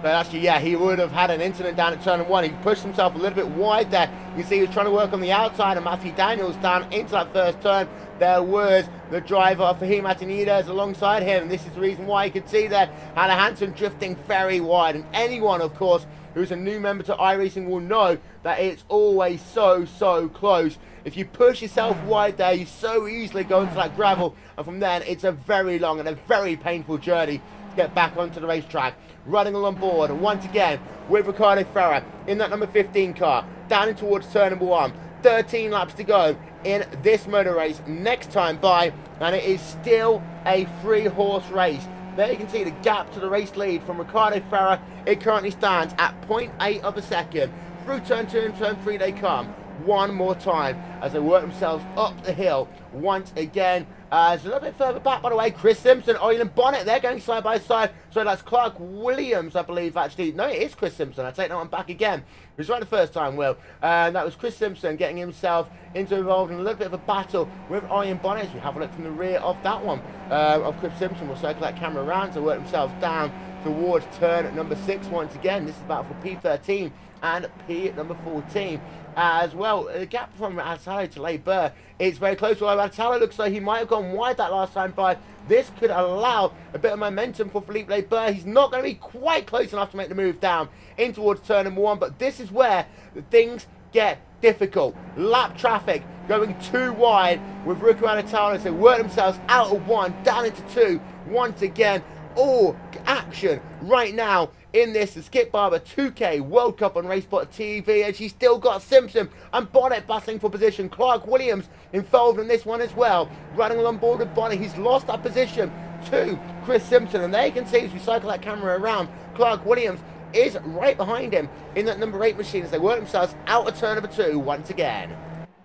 But actually, yeah, he would have had an incident down at turn 1. He pushed himself a little bit wide there. You can see he was trying to work on the outside, and Matthew Daniels down into that first turn. There was the driver for him, Martinez, alongside him. And this is the reason why you could see there Hannah Hansen drifting very wide. And anyone, of course, who's a new member to iRacing will know that it's always so close. If you push yourself wide there, you so easily go into that gravel. And from then, it's a very long and a very painful journey to get back onto the racetrack. Running along board, and once again with Ricardo Ferrer in that number 15 car, down in towards turn number 1. 13 laps to go in this motor race next time by, and it is still a 3-horse race. There you can see the gap to the race lead from Ricardo Ferrer. It currently stands at 0.8 of a second. Through turn 2 and turn 3 they come one more time as they work themselves up the hill once again. It's a little bit further back, by the way. Chris Simpson, Oilen Bonnet, they're going side by side. So that's Clark Williams, I believe, actually. No, it is Chris Simpson. I take that one back again. It was right the first time, Will. And that was Chris Simpson getting himself involved in a little bit of a battle with Oilen Bonnet. As we have a look from the rear of that one of Chris Simpson. We'll circle that camera around to work themselves down towards turn number 6 once again. This is battle for P13 and P number 14 as well. The gap from Atalo to Le Burr is very close. Although Atalo looks like he might have gone wide that last time by. This could allow a bit of momentum for Philippe Le Burr. He's not going to be quite close enough to make the move down in towards turn number 1, but this is where things get difficult. Lap traffic going too wide with Ruku and Atalo. So work themselves out of 1, down into 2 once again. All action right now in this Skip Barber 2K World Cup on RaceSpot TV, and she's still got Simpson and Bonnet battling for position. Clark Williams involved in this one as well, running along board with Bonnet. He's lost that position to Chris Simpson, and there you can see as we cycle that camera around, Clark Williams is right behind him in that number 8 machine as they work themselves out of turn number 2 once again.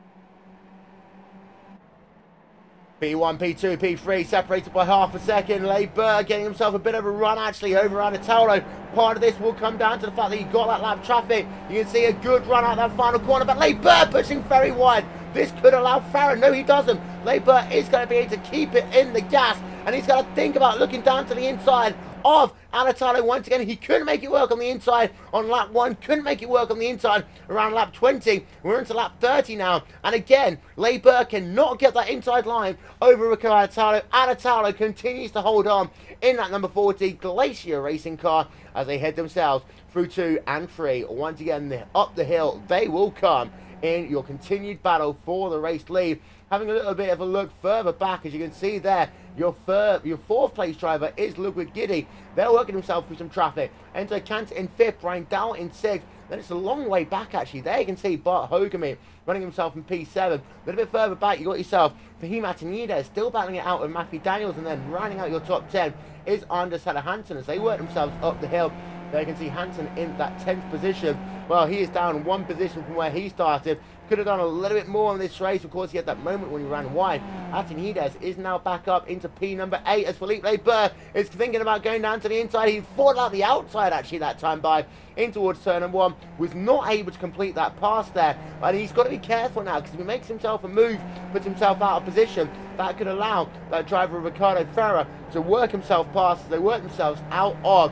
P1, P2, P3 separated by half a second. Le Burr getting himself a bit of a run actually over Anatolo. Part of this will come down to the fact that he got that lap traffic. You can see a good run out that final corner, but Le Burr pushing very wide. This could allow Farah. No, he doesn't. Le Burr is going to be able to keep it in the gas, and he's got to think about looking down to the inside of Anatolo once again. He couldn't make it work on the inside on lap 1, couldn't make it work on the inside around lap 20. We're into lap 30 now, and again, Le Burr cannot get that inside line over Ricardo Anatolo. Anatolo continues to hold on in that number 40 Glacier Racing car as they head themselves through 2 and 3. Once again, up the hill they will come in your continued battle for the race lead. Having a little bit of a look further back, as you can see there, your 4th place driver is Ludwig Giddy. They're working themselves through some traffic. Enzo Kant in 5th, Brian Dow in 6th. Then it's a long way back actually. There you can see Bart Hogamy running himself in P7. A little bit further back, you got yourself Fahim Atenida still battling it out with Matthew Daniels, and then rounding out your top 10 is Anders Hella Hansen as they work themselves up the hill. There you can see Hansen in that 10th position. Well, he is down 1 position from where he started. Could have done a little bit more in this race. Of course, he had that moment when he ran wide. Atenides is now back up into P number 8 as Philippe Le Burr is thinking about going down to the inside. He fought out the outside actually that time by in towards turn number 1. Was not able to complete that pass there. But he's got to be careful now because if he makes himself a move, puts himself out of position, that could allow that driver Ricardo Ferrer to work himself past as they work themselves out of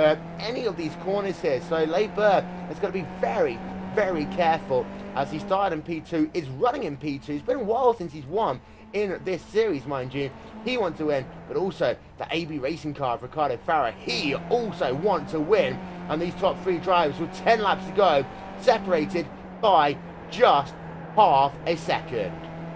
any of these corners here. So Le Burr has got to be very careful as he started in P2, is running in P2. It's been a while since he's won in this series, mind you. He wants to win, but also the AB racing car of Ricardo Ferrer, he also wants to win. And these top 3 drivers with 10 laps to go, separated by just half a second.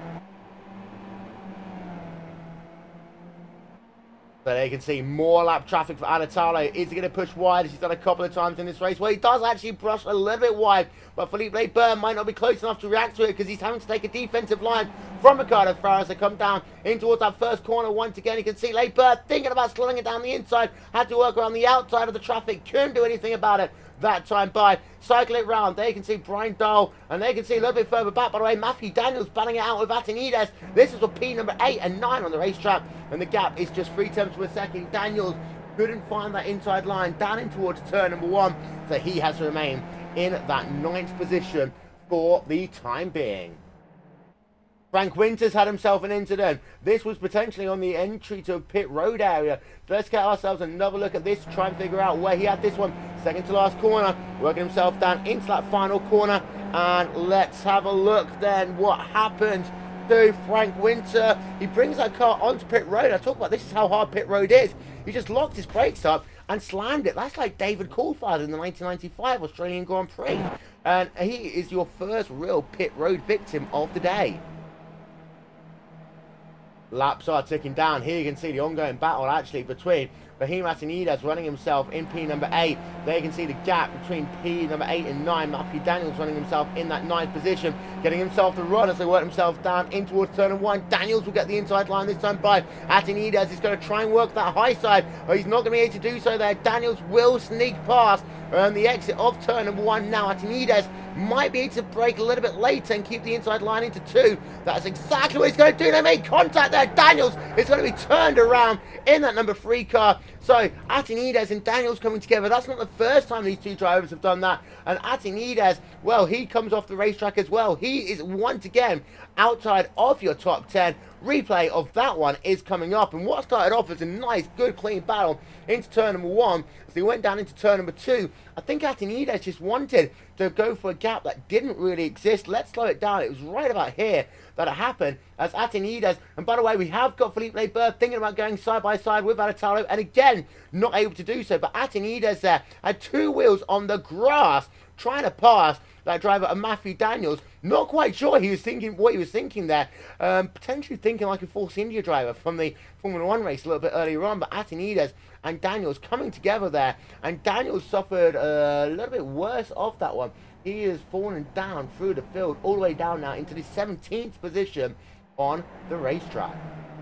So there you can see more lap traffic for Anatolo. Is he going to push wide as he's done a couple of times in this race? Well, he does actually brush a little bit wide, but Philippe Le Burr might not be close enough to react to it because he's having to take a defensive line from Ricardo Ferrer as they come down in towards that first corner. Once again, you can see Le Burr thinking about slowing it down the inside. Had to work around the outside of the traffic. Couldn't do anything about it that time by. Cycle it round. There you can see Brian Dahl, and there you can see a little bit further back, by the way, Matthew Daniels battling it out with Atenides. This is for P number 8 and 9 on the racetrack, and the gap is just 3 tenths per second. Daniels couldn't find that inside line down in towards turn number 1, so he has to remain in that 9th position for the time being. Frank Winters had himself an incident. This was potentially on the entry to pit road area. So let's get ourselves another look at this to try and figure out where he had this one. Second to last corner, working himself down into that final corner. And let's have a look then what happened to Frank Winter. He brings that car onto pit road. I talk about this is how hard pit road is. He just locked his brakes up and slammed it. That's like David Coulthard in the 1995 Australian Grand Prix. And he is your first real pit road victim of the day. Laps are ticking down. Here you can see the ongoing battle actually between Fahim Atinides running himself in P number 8. There you can see the gap between P number 8 and 9. Matthew Daniels running himself in that 9th position, getting himself to run as they work themselves down in towards turn 1. Daniels will get the inside line this time by Atinides. He's going to try and work that high side, but he's not going to be able to do so there. Daniels will sneak past the exit of turn 1 now. Atinides might be able to brake a little bit later and keep the inside line into 2. That's exactly what he's going to do. They made contact there. Daniels is going to be turned around in that number 3 car. So Atinides and Daniels coming together. That's not the first time these two drivers have done that. And Atinides, well, he comes off the racetrack as well. He is once again outside of your top 10. Replay of that one is coming up. And what started off as a nice, good, clean battle into turn number 1, as they went down into turn number 2, I think Atinides just wanted to go for a gap that didn't really exist. Let's slow it down. It was right about here that it happened as Atinides, and by the way, we have got Philippe Leibert thinking about going side by side with Alatalo, and again, not able to do so, but Atinides there had 2 wheels on the grass trying to pass that driver of Matthew Daniels. Not quite sure he was thinking what he was thinking there. Potentially thinking like a Force India driver from the Formula 1 race a little bit earlier on, but Atinides and Daniels coming together there, and Daniels suffered a little bit worse off that one. He is falling down through the field, all the way down now into the 17th position on the racetrack.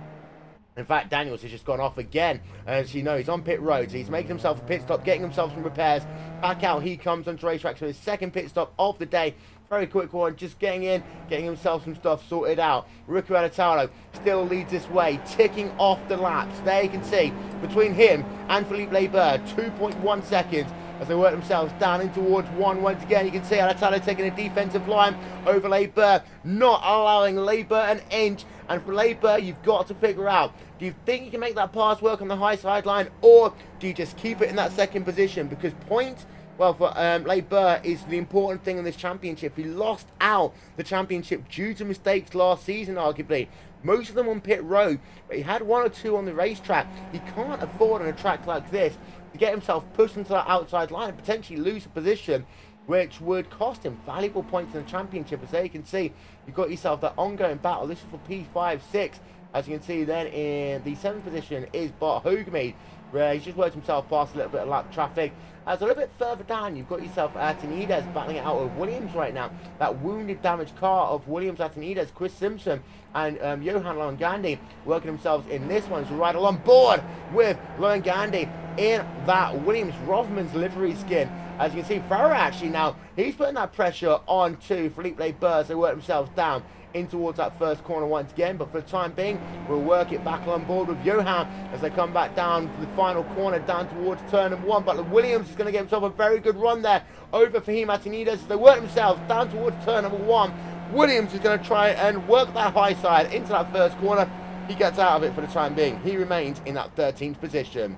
In fact, Daniels has just gone off again. As you know, he's on pit road, so he's making himself a pit stop, getting himself some repairs. Back out he comes onto racetrack for his second pit stop of the day. Very quick one, just getting in, getting himself some stuff sorted out. Rico Alatalo still leads this way, ticking off the laps. There you can see, between him and Philippe Leibert, 2.1 seconds as they work themselves down in towards 1 once again. You can see Alatalo taking a defensive line over Leibert, not allowing Leibert an inch. And for Leibert, you've got to figure out, do you think you can make that pass work on the high sideline, or do you just keep it in that second position? Because points, well, for Leibert is the important thing in this championship. He lost out the championship due to mistakes last season, arguably. Most of them on pit road, but he had 1 or 2 on the racetrack. He can't afford on a track like this to get himself pushed into that outside line and potentially lose a position, which would cost him valuable points in the championship. As there you can see, you've got yourself that ongoing battle. This is for P5, 6. As you can see then in the 7th position is Bart Hogemeade, where he's just worked himself past a little bit of lap traffic. As a little bit further down, you've got yourself Atinides battling it out with Williams right now. That wounded, damaged car of Williams, Atinides, Chris Simpson, and Johan Longandi working themselves in this one to ride along board with Longandi in that Williams Rothmans livery skin. As you can see, Farah actually now, he's putting that pressure on to Philippe Leibert as they work themselves down in towards that first corner once again, but for the time being, we'll work it back on board with Johan as they come back down for the final corner down towards turn number 1. But Williams is going to get himself a very good run there over Fahim Atinides as they work themselves down towards turn number 1. Williams is going to try and work that high side into that first corner. He gets out of it for the time being. He remains in that 13th position.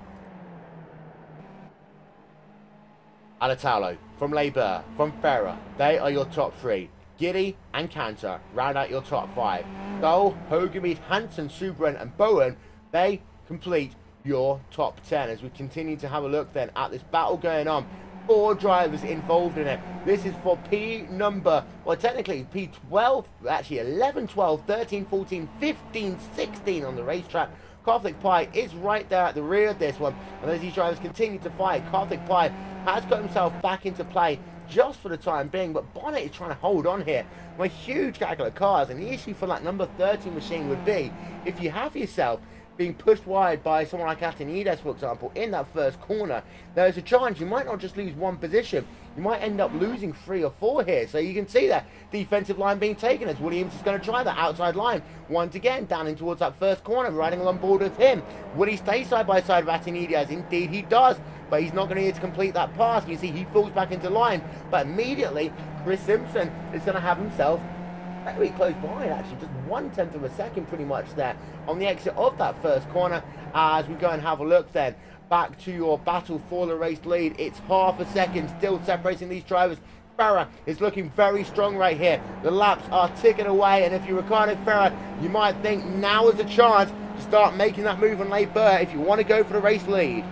Alatalo, from Leibert, from Ferrer, they are your top 3. Giddy and Cantor round out your top 5. Dole, Hogemeade, Hansen, Subren and Bowen, they complete your top 10 as we continue to have a look then at this battle going on. 4 drivers involved in it. This is for P number, well technically P12, actually 11, 12, 13, 14, 15, 16 on the racetrack. Karthik Pai is right there at the rear of this one, and as these drivers continue to fight, Karthik Pai has got himself back into play just for the time being, but Bonnet is trying to hold on here. My huge gaggle of cars, and the issue for that number 13 machine would be if you have yourself being pushed wide by someone like Atinides, for example, in that first corner, there's a chance you might not just lose 1 position, you might end up losing 3 or 4 here. So you can see that defensive line being taken as Williams is going to try that outside line once again down in towards that first corner, riding along board with him. Will he stay side by side with Atinides? Indeed he does, but he's not going to need to complete that pass. You see he falls back into line, but immediately Chris Simpson is going to have himself very close behind, actually, just 1/10 of a second pretty much there on the exit of that first corner. As we go and have a look then back to your battle for the race lead, it's half a second still separating these drivers. Ferrer is looking very strong right here. The laps are ticking away, and if you're Ricardo Ferrer, you might think now is a chance to start making that move on Le Burr if you want to go for the race lead.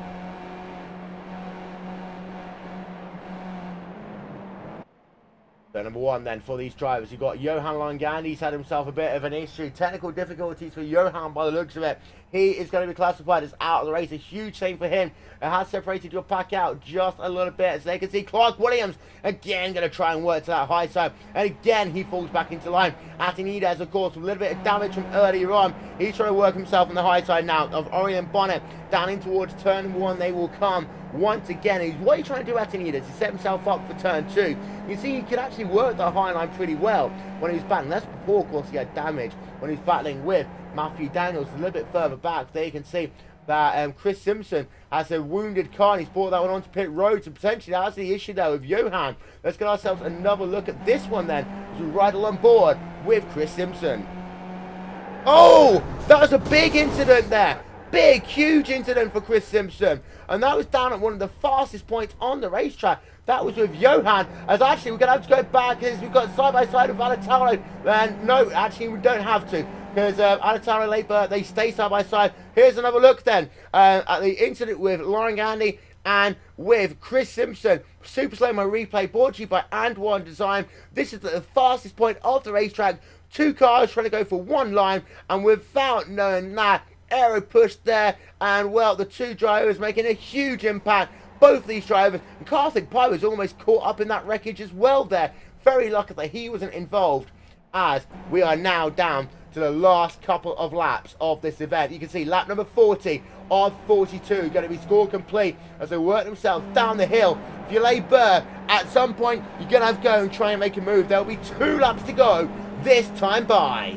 So number one then for these drivers, you've got Johan Langandi. He's had himself a bit of an issue. Technical difficulties for Johan by the looks of it. He is going to be classified as out of the race. A huge thing for him. It has separated your pack out just a little bit. As they can see, Clark Williams again going to try and work to that high side. And again, he falls back into line. Atinides, of course, with a little bit of damage from earlier on. He's trying to work himself on the high side now of Orion Bonnet. Down in towards turn one, they will come once again. What are you trying to do, Atinides? He set himself up for turn two. You see, he could actually work the high line pretty well when he was battling. That's before, of course, he had damage when he was battling with Matthew Daniels. A little bit further back, there you can see that Chris Simpson has a wounded car, and he's brought that one onto pit road. So potentially that's the issue there with Johan. Let's get ourselves another look at this one then, as we ride along board with Chris Simpson. Oh, that was a big incident there. Big, huge incident for Chris Simpson. And that was down at one of the fastest points on the racetrack. That was with Johan. As actually, we're going to have to go back as we've got side-by-side with Alataro. And no, actually, we don't have to. Because Alataro and Le Burr, they stay side-by-side. Here's another look then at the incident with Lauren Gandy and with Chris Simpson. Super slow-mo replay brought to you by And1 Design. This is the fastest point of the racetrack. Two cars trying to go for one line. And without knowing that, aero push there, and well, the two drivers making a huge impact. Both these drivers, and Karthik Pai was almost caught up in that wreckage as well there. Very lucky that he wasn't involved, as we are now down to the last couple of laps of this event. You can see lap number 40 of 42 going to be score complete as they work themselves down the hill. If you're Le Burr, at some point you're going to have to go and try and make a move. There'll be 2 laps to go this time by.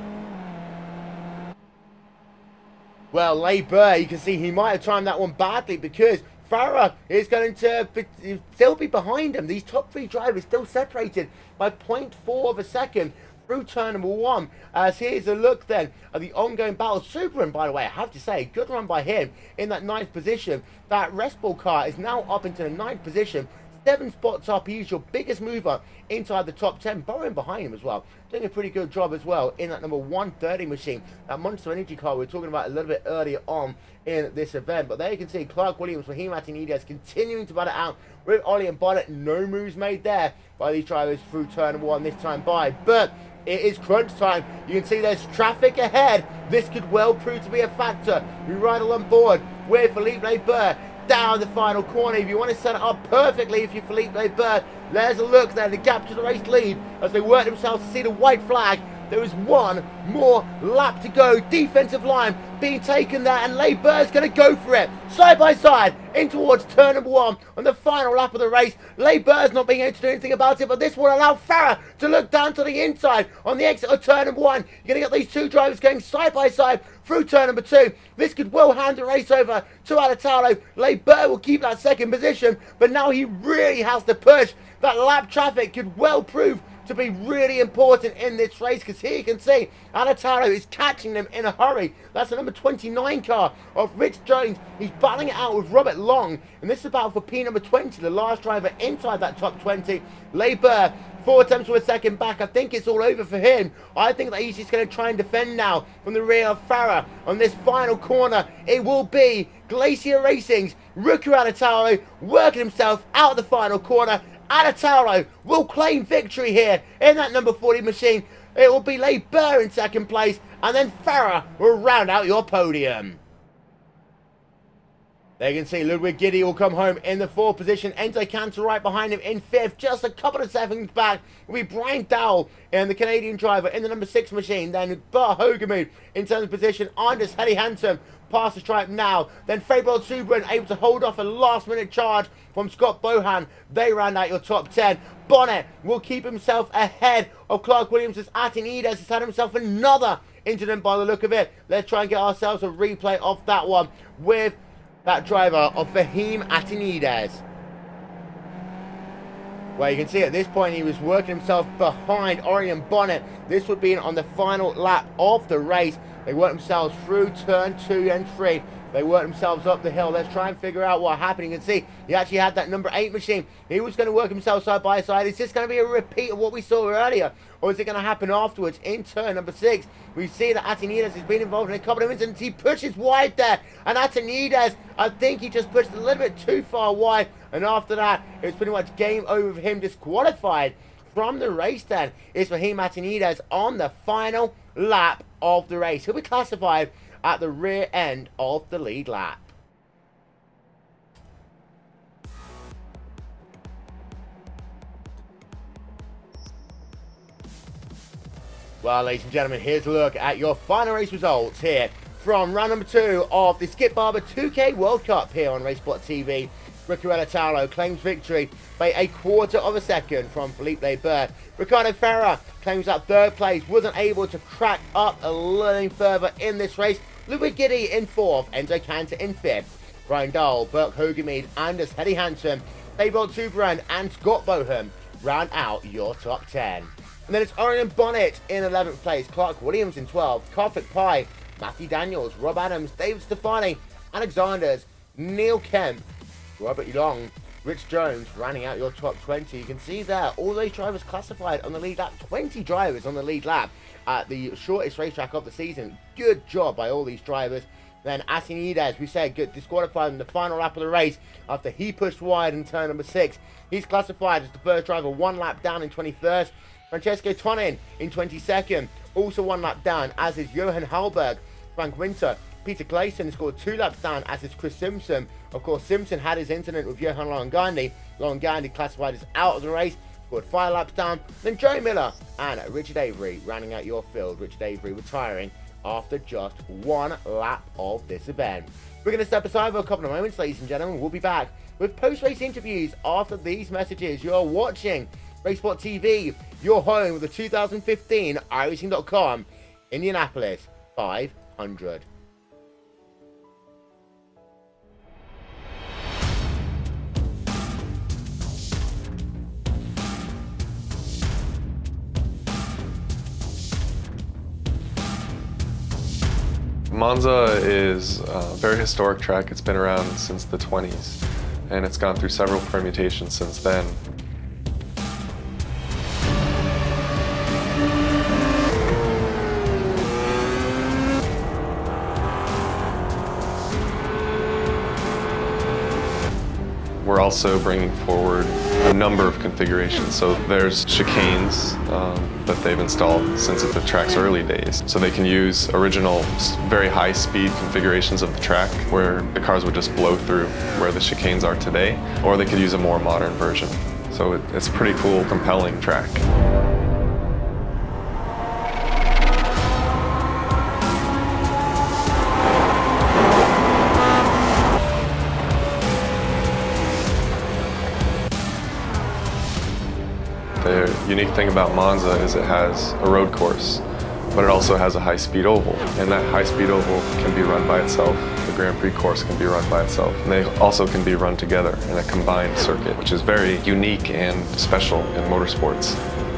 Well, Le Burr, you can see he might have timed that one badly because Farah is going to still be behind him. These top 3 drivers still separated by 0.4 of a second through turn number 1. As here's a look then at the ongoing battle. Superman, by the way, I have to say, good run by him in that 9th position. That Red Bull car is now up into the 9th position. 7 spots up. He's your biggest mover inside the top 10. Borrowing behind him as well. Doing a pretty good job as well in that number 130 machine. That Monster Energy car we were talking about a little bit earlier on in this event. But there you can see Clark Williams, Raheem Atinides continuing to battle it out with Ollie and Bonnet. No moves made there by these drivers through turn number 1 this time by. But it is crunch time. You can see there's traffic ahead. This could well prove to be a factor. We ride along board with Philippe Le Burr down the final corner. If you want to set it up perfectly, if you're Philippe Le Burr, there's a look there, the gap to the race lead as they work themselves to see the white flag. There is one more lap to go. Defensive line being taken there, and Le Burr's going to go for it. Side by side in towards turn number 1 on the final lap of the race. Le Burr's not being able to do anything about it, but this will allow Farah to look down to the inside on the exit of turn number 1. You're going to get these 2 drivers going side by side through turn number 2. This could well hand the race over to Alataro. Le Burr will keep that 2nd position, but now he really has to push. That lap traffic could well prove to be really important in this race, because here you can see Alataro is catching them in a hurry. That's the number 29 car of Rich Jones. He's battling it out with Robert Long, and this is about for P number 20, the last driver inside that top 20. Le Burr, 4 attempts for a second back. I think it's all over for him. I think that he's just going to try and defend now from the rear of Farah on this final corner. It will be Glacier Racing's Rookie Alataro working himself out of the final corner. Alataro will claim victory here in that number 40 machine. It will be Le Burr in 2nd place, and then Farah will round out your podium. There you can see Ludwig Giddy will come home in the 4th position. Enzo Cantor right behind him in 5th. Just a couple of seconds back will be Brian Dowell and the Canadian driver in the number 6 machine. Then Bart Hogemund in 7th position. Anders Hedy Hansen past the stripe now. Then Fabian Subran able to hold off a last-minute charge from Scott Bohan. They round out your top 10. Bonnet will keep himself ahead of Clark Williams as Atinides has had himself another incident by the look of it. Let's try and get ourselves a replay of that one with that driver of Fahim Atinides. Well, you can see at this point he was working himself behind Orion Bonnet. This would be on the final lap of the race. They worked themselves through turn 2 and 3. They worked themselves up the hill. Let's try and figure out what happened. You can see he actually had that number 8 machine. He was going to work himself side by side. Is this going to be a repeat of what we saw earlier? Or is it going to happen afterwards in turn number 6? We see that Atenides has been involved in a couple of incidents. He pushes wide there. And Atenides, I think he just pushed a little bit too far wide. And after that, it was pretty much game over for him, disqualified from the race then. It's Raheem Atenides on the final lap of the race. He'll be classified at the rear end of the lead lap. Well, ladies and gentlemen, here's a look at your final race results here from round number 2 of the Skip Barber 2K World Cup here on RaceSpot TV. Riccardo Talo claims victory by a quarter of a second from Felipe Leber. Ricardo Ferrer claims that 3rd place, wasn't able to crack up a little further in this race. Ludwig Giddy in 4th, Enzo Cantor in 5th. Brian Dahl, Burke Hogemede, Anders Heddy Hansen, David Tubrand and Scott Boham round out your top 10. And then it's Orion Bonnet in 11th place, Clark Williams in 12th, Karthik Pai, Matthew Daniels, Rob Adams, David Stefani, Alexanders, Neil Kemp, Robert Long, Rich Jones rounding out your top 20. You can see there all those drivers classified on the lead lap. 20 drivers on the lead lap at the shortest racetrack of the season. Good job by all these drivers. Then Atenides, we said, good, disqualified in the final lap of the race after he pushed wide in turn number 6. He's classified as the first driver, 1 lap down in 21st. Francesco Tonin in 22nd, also 1 lap down, as is Johan Halberg. Frank Winter, Peter Clayson scored 2 laps down, as is Chris Simpson. Of course, Simpson had his incident with Johan Longandi. Longandi classified as out of the race, scored 5 laps down. Then Joe Miller and Richard Avery rounding out your field. Richard Avery retiring after just 1 lap of this event. We're going to step aside for a couple of moments, ladies and gentlemen. We'll be back with post-race interviews after these messages. You're watching RaceSpot TV, your home with the 2015 iRacing.com Indianapolis 500. Monza is a very historic track. It's been around since the 20s, and it's gone through several permutations since then. We're also bringing forward a number of configurations. So there's chicanes that they've installed since the track's early days. So they can use original, very high-speed configurations of the track where the cars would just blow through where the chicanes are today, or they could use a more modern version. So it's a pretty cool, compelling track. The unique thing about Monza is it has a road course, but it also has a high-speed oval. And that high-speed oval can be run by itself. The Grand Prix course can be run by itself. And they also can be run together in a combined circuit, which is very unique and special in motorsports.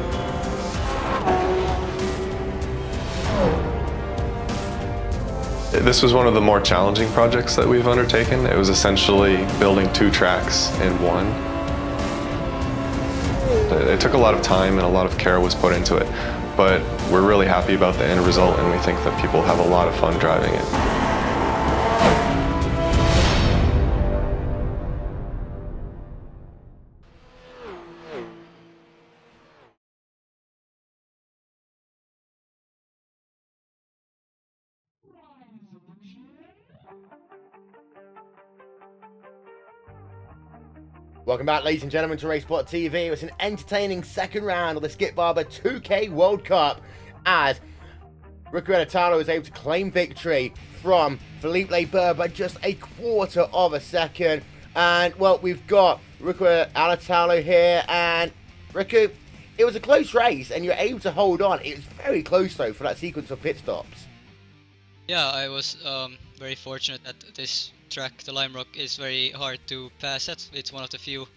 This was one of the more challenging projects that we've undertaken. It was essentially building 2 tracks in one. It took a lot of time and a lot of care was put into it, but we're really happy about the end result and we think that people have a lot of fun driving it. Welcome back, ladies and gentlemen, to RaceSpot TV. It was an entertaining second round of the Skip Barber 2K World Cup as Riccardo Talo was able to claim victory from Felipe Leber by just a quarter of a second. And, well, we've got Riccardo Talo here, and Riku, it was a close race, and you're able to hold on. It was very close, though, for that sequence of pit stops. Yeah, I was very fortunate that this track, the Lime Rock, is very hard to pass at. It's one of the few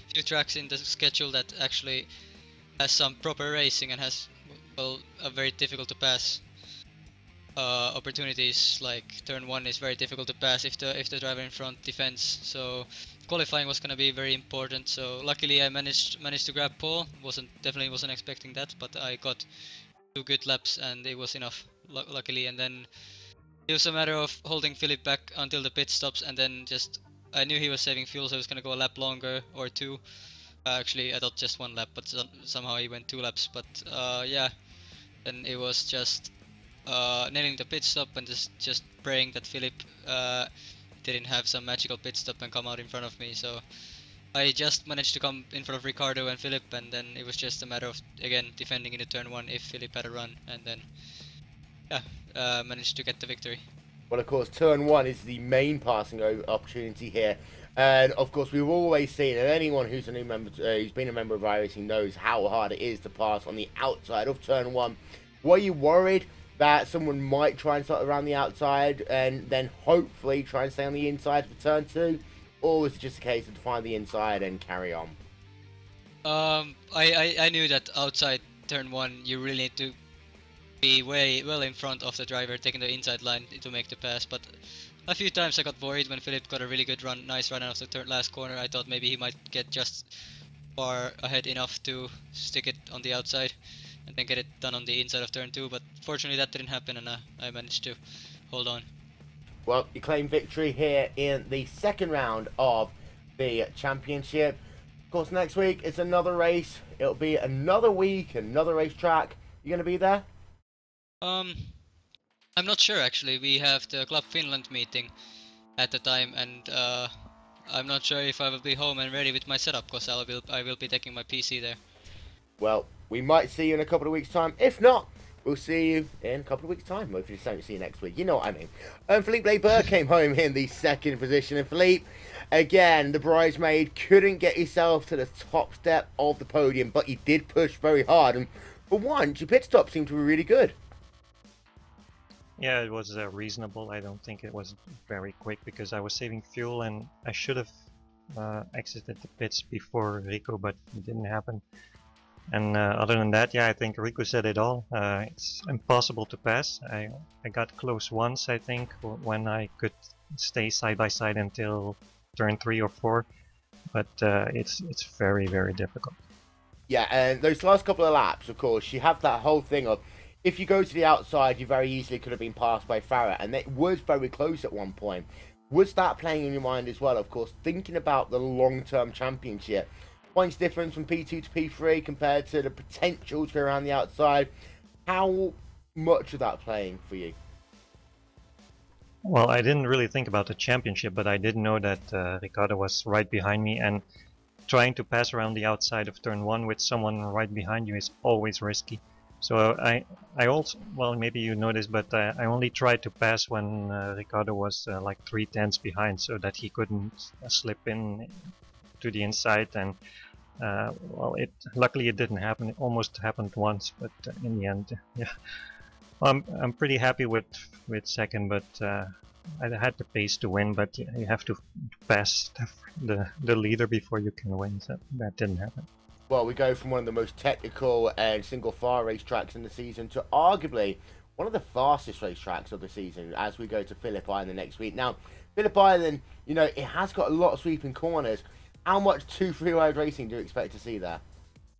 few tracks in the schedule that actually has some proper racing and has, well, a very difficult to pass opportunities. Like turn 1 is very difficult to pass if the driver in front defends. So qualifying was gonna be very important. So luckily I managed to grab pole. Definitely wasn't expecting that, but I got 2 good laps and it was enough. Luckily, and then it was a matter of holding Philip back until the pit stops, and then just I knew he was saving fuel, so I was gonna go a lap longer or 2. Actually, I thought just 1 lap, but somehow he went 2 laps. But yeah, then it was just nailing the pit stop and just praying that Philip didn't have some magical pit stop and come out in front of me. So I just managed to come in front of Ricardo and Philip, and then it was just a matter of again defending into turn 1 if Philip had a run, and then yeah, managed to get the victory. Well, of course, turn 1 is the main passing opportunity here. And, of course, we've always seen, and anyone who's a new member, who's been a member of iRacing knows how hard it is to pass on the outside of turn 1. Were you worried that someone might try and start around the outside and then hopefully try and stay on the inside for turn 2? Or was it just a case of find the inside and carry on? I knew that outside turn 1 you really need to be well in front of the driver, taking the inside line to make the pass. But a few times I got worried when Philip got a really good run, nice run out of the last corner. I thought maybe he might get just far ahead enough to stick it on the outside and then get it done on the inside of turn 2. But fortunately that didn't happen, and I managed to hold on. Well, you claim victory here in the second round of the championship. Of course, next week it's another race. It'll be another week, another racetrack. You going to be there? I'm not sure actually. We have the Club Finland meeting at the time, and I'm not sure if I will be home and ready with my setup, because I will be taking my PC there. Well, we might see you in a couple of weeks' time. If not, we'll see you in a couple of weeks' time. Or if you don't see you next week, you know what I mean. Philippe Labeur came home in the second position, and Philippe, again, the bridesmaid, couldn't get himself to the top step of the podium, but he did push very hard. And for once, your pit stop seemed to be really good. Yeah, it was reasonable. I don't think it was very quick because I was saving fuel and I should have exited the pits before Rico, but it didn't happen. And other than that, yeah, I think Rico said it all. It's impossible to pass. I got close once, I think, when I could stay side by side until turn 3 or 4, but it's very, very difficult. Yeah, and those last couple of laps, of course, you have that whole thing of, if you go to the outside, you very easily could have been passed by Farah, and it was very close at one point. Was that playing in your mind as well? Of course, thinking about the long-term championship, points difference from P2 to P3 compared to the potential to go around the outside. How much of that playing for you? Well, I didn't really think about the championship, but I did know that Ricardo was right behind me, and trying to pass around the outside of turn 1 with someone right behind you is always risky. So I also, well, maybe you know this, but I only tried to pass when Ricardo was like 3/10 behind, so that he couldn't slip in to the inside. And well, luckily it didn't happen. It almost happened once, but in the end, yeah, I'm pretty happy with second, but I had the pace to win. But you have to pass the leader before you can win. So that didn't happen. Well, we go from one of the most technical and single-file racetracks in the season to arguably one of the fastest racetracks of the season as we go to Phillip Island next week. Now, Phillip Island, you know, it has got a lot of sweeping corners. How much 2 freeride racing do you expect to see there?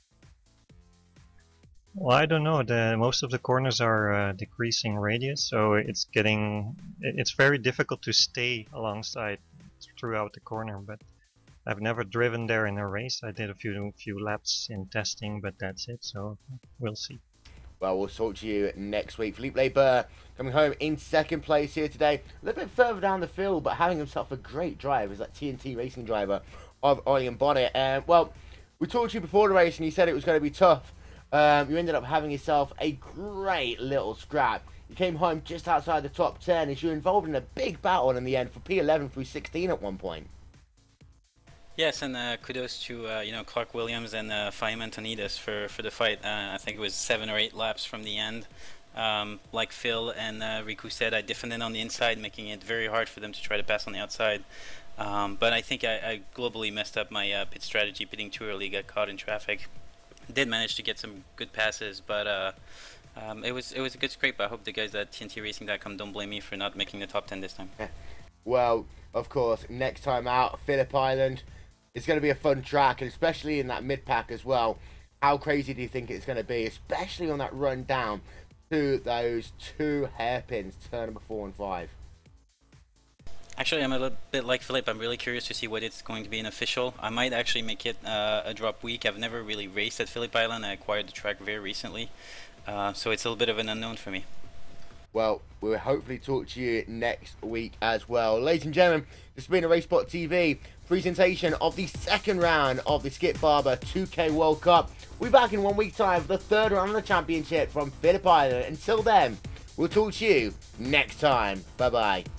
Well, I don't know. Most of the corners are decreasing radius, so it's very difficult to stay alongside throughout the corner, but I've never driven there in a race. I did a few laps in testing, but that's it, so we'll see. Well, we'll talk to you next week. Philippe Labeur coming home in second place here today. A little bit further down the field, but having himself a great drive as that TNT racing driver of Ollie and Bonnet. And, well, we talked to you before the race, and you said it was going to be tough. You ended up having yourself a great little scrap. You came home just outside the top 10 as you were involved in a big battle in the end for P11 through 16 at one point. Yes, and kudos to you know, Clark Williams and Faim Antonides for the fight. I think it was 7 or 8 laps from the end. Like Phil and Riku said, I defended on the inside, making it very hard for them to try to pass on the outside. But I think I globally messed up my pit strategy, pitting too early, got caught in traffic. Did manage to get some good passes, but it was a good scrape. I hope the guys at TNTRacing.com don't blame me for not making the top 10 this time. Well, of course, next time out, Phillip Island, it's going to be a fun track, and especially in that mid-pack as well. How crazy do you think it's going to be, especially on that run down to those 2 hairpins, turn number 4 and 5? Actually, I'm a little bit like Philip. I'm really curious to see what it's going to be in official. I might actually make it a drop week. I've never really raced at Phillip Island. I acquired the track very recently, so it's a little bit of an unknown for me. Well, we'll hopefully talk to you next week as well. Ladies and gentlemen, this has been a RaceSpot TV presentation of the second round of the Skip Barber 2K World Cup. We'll be back in 1 week's time for the third round of the championship from Phillip Island. Until then, we'll talk to you next time. Bye-bye.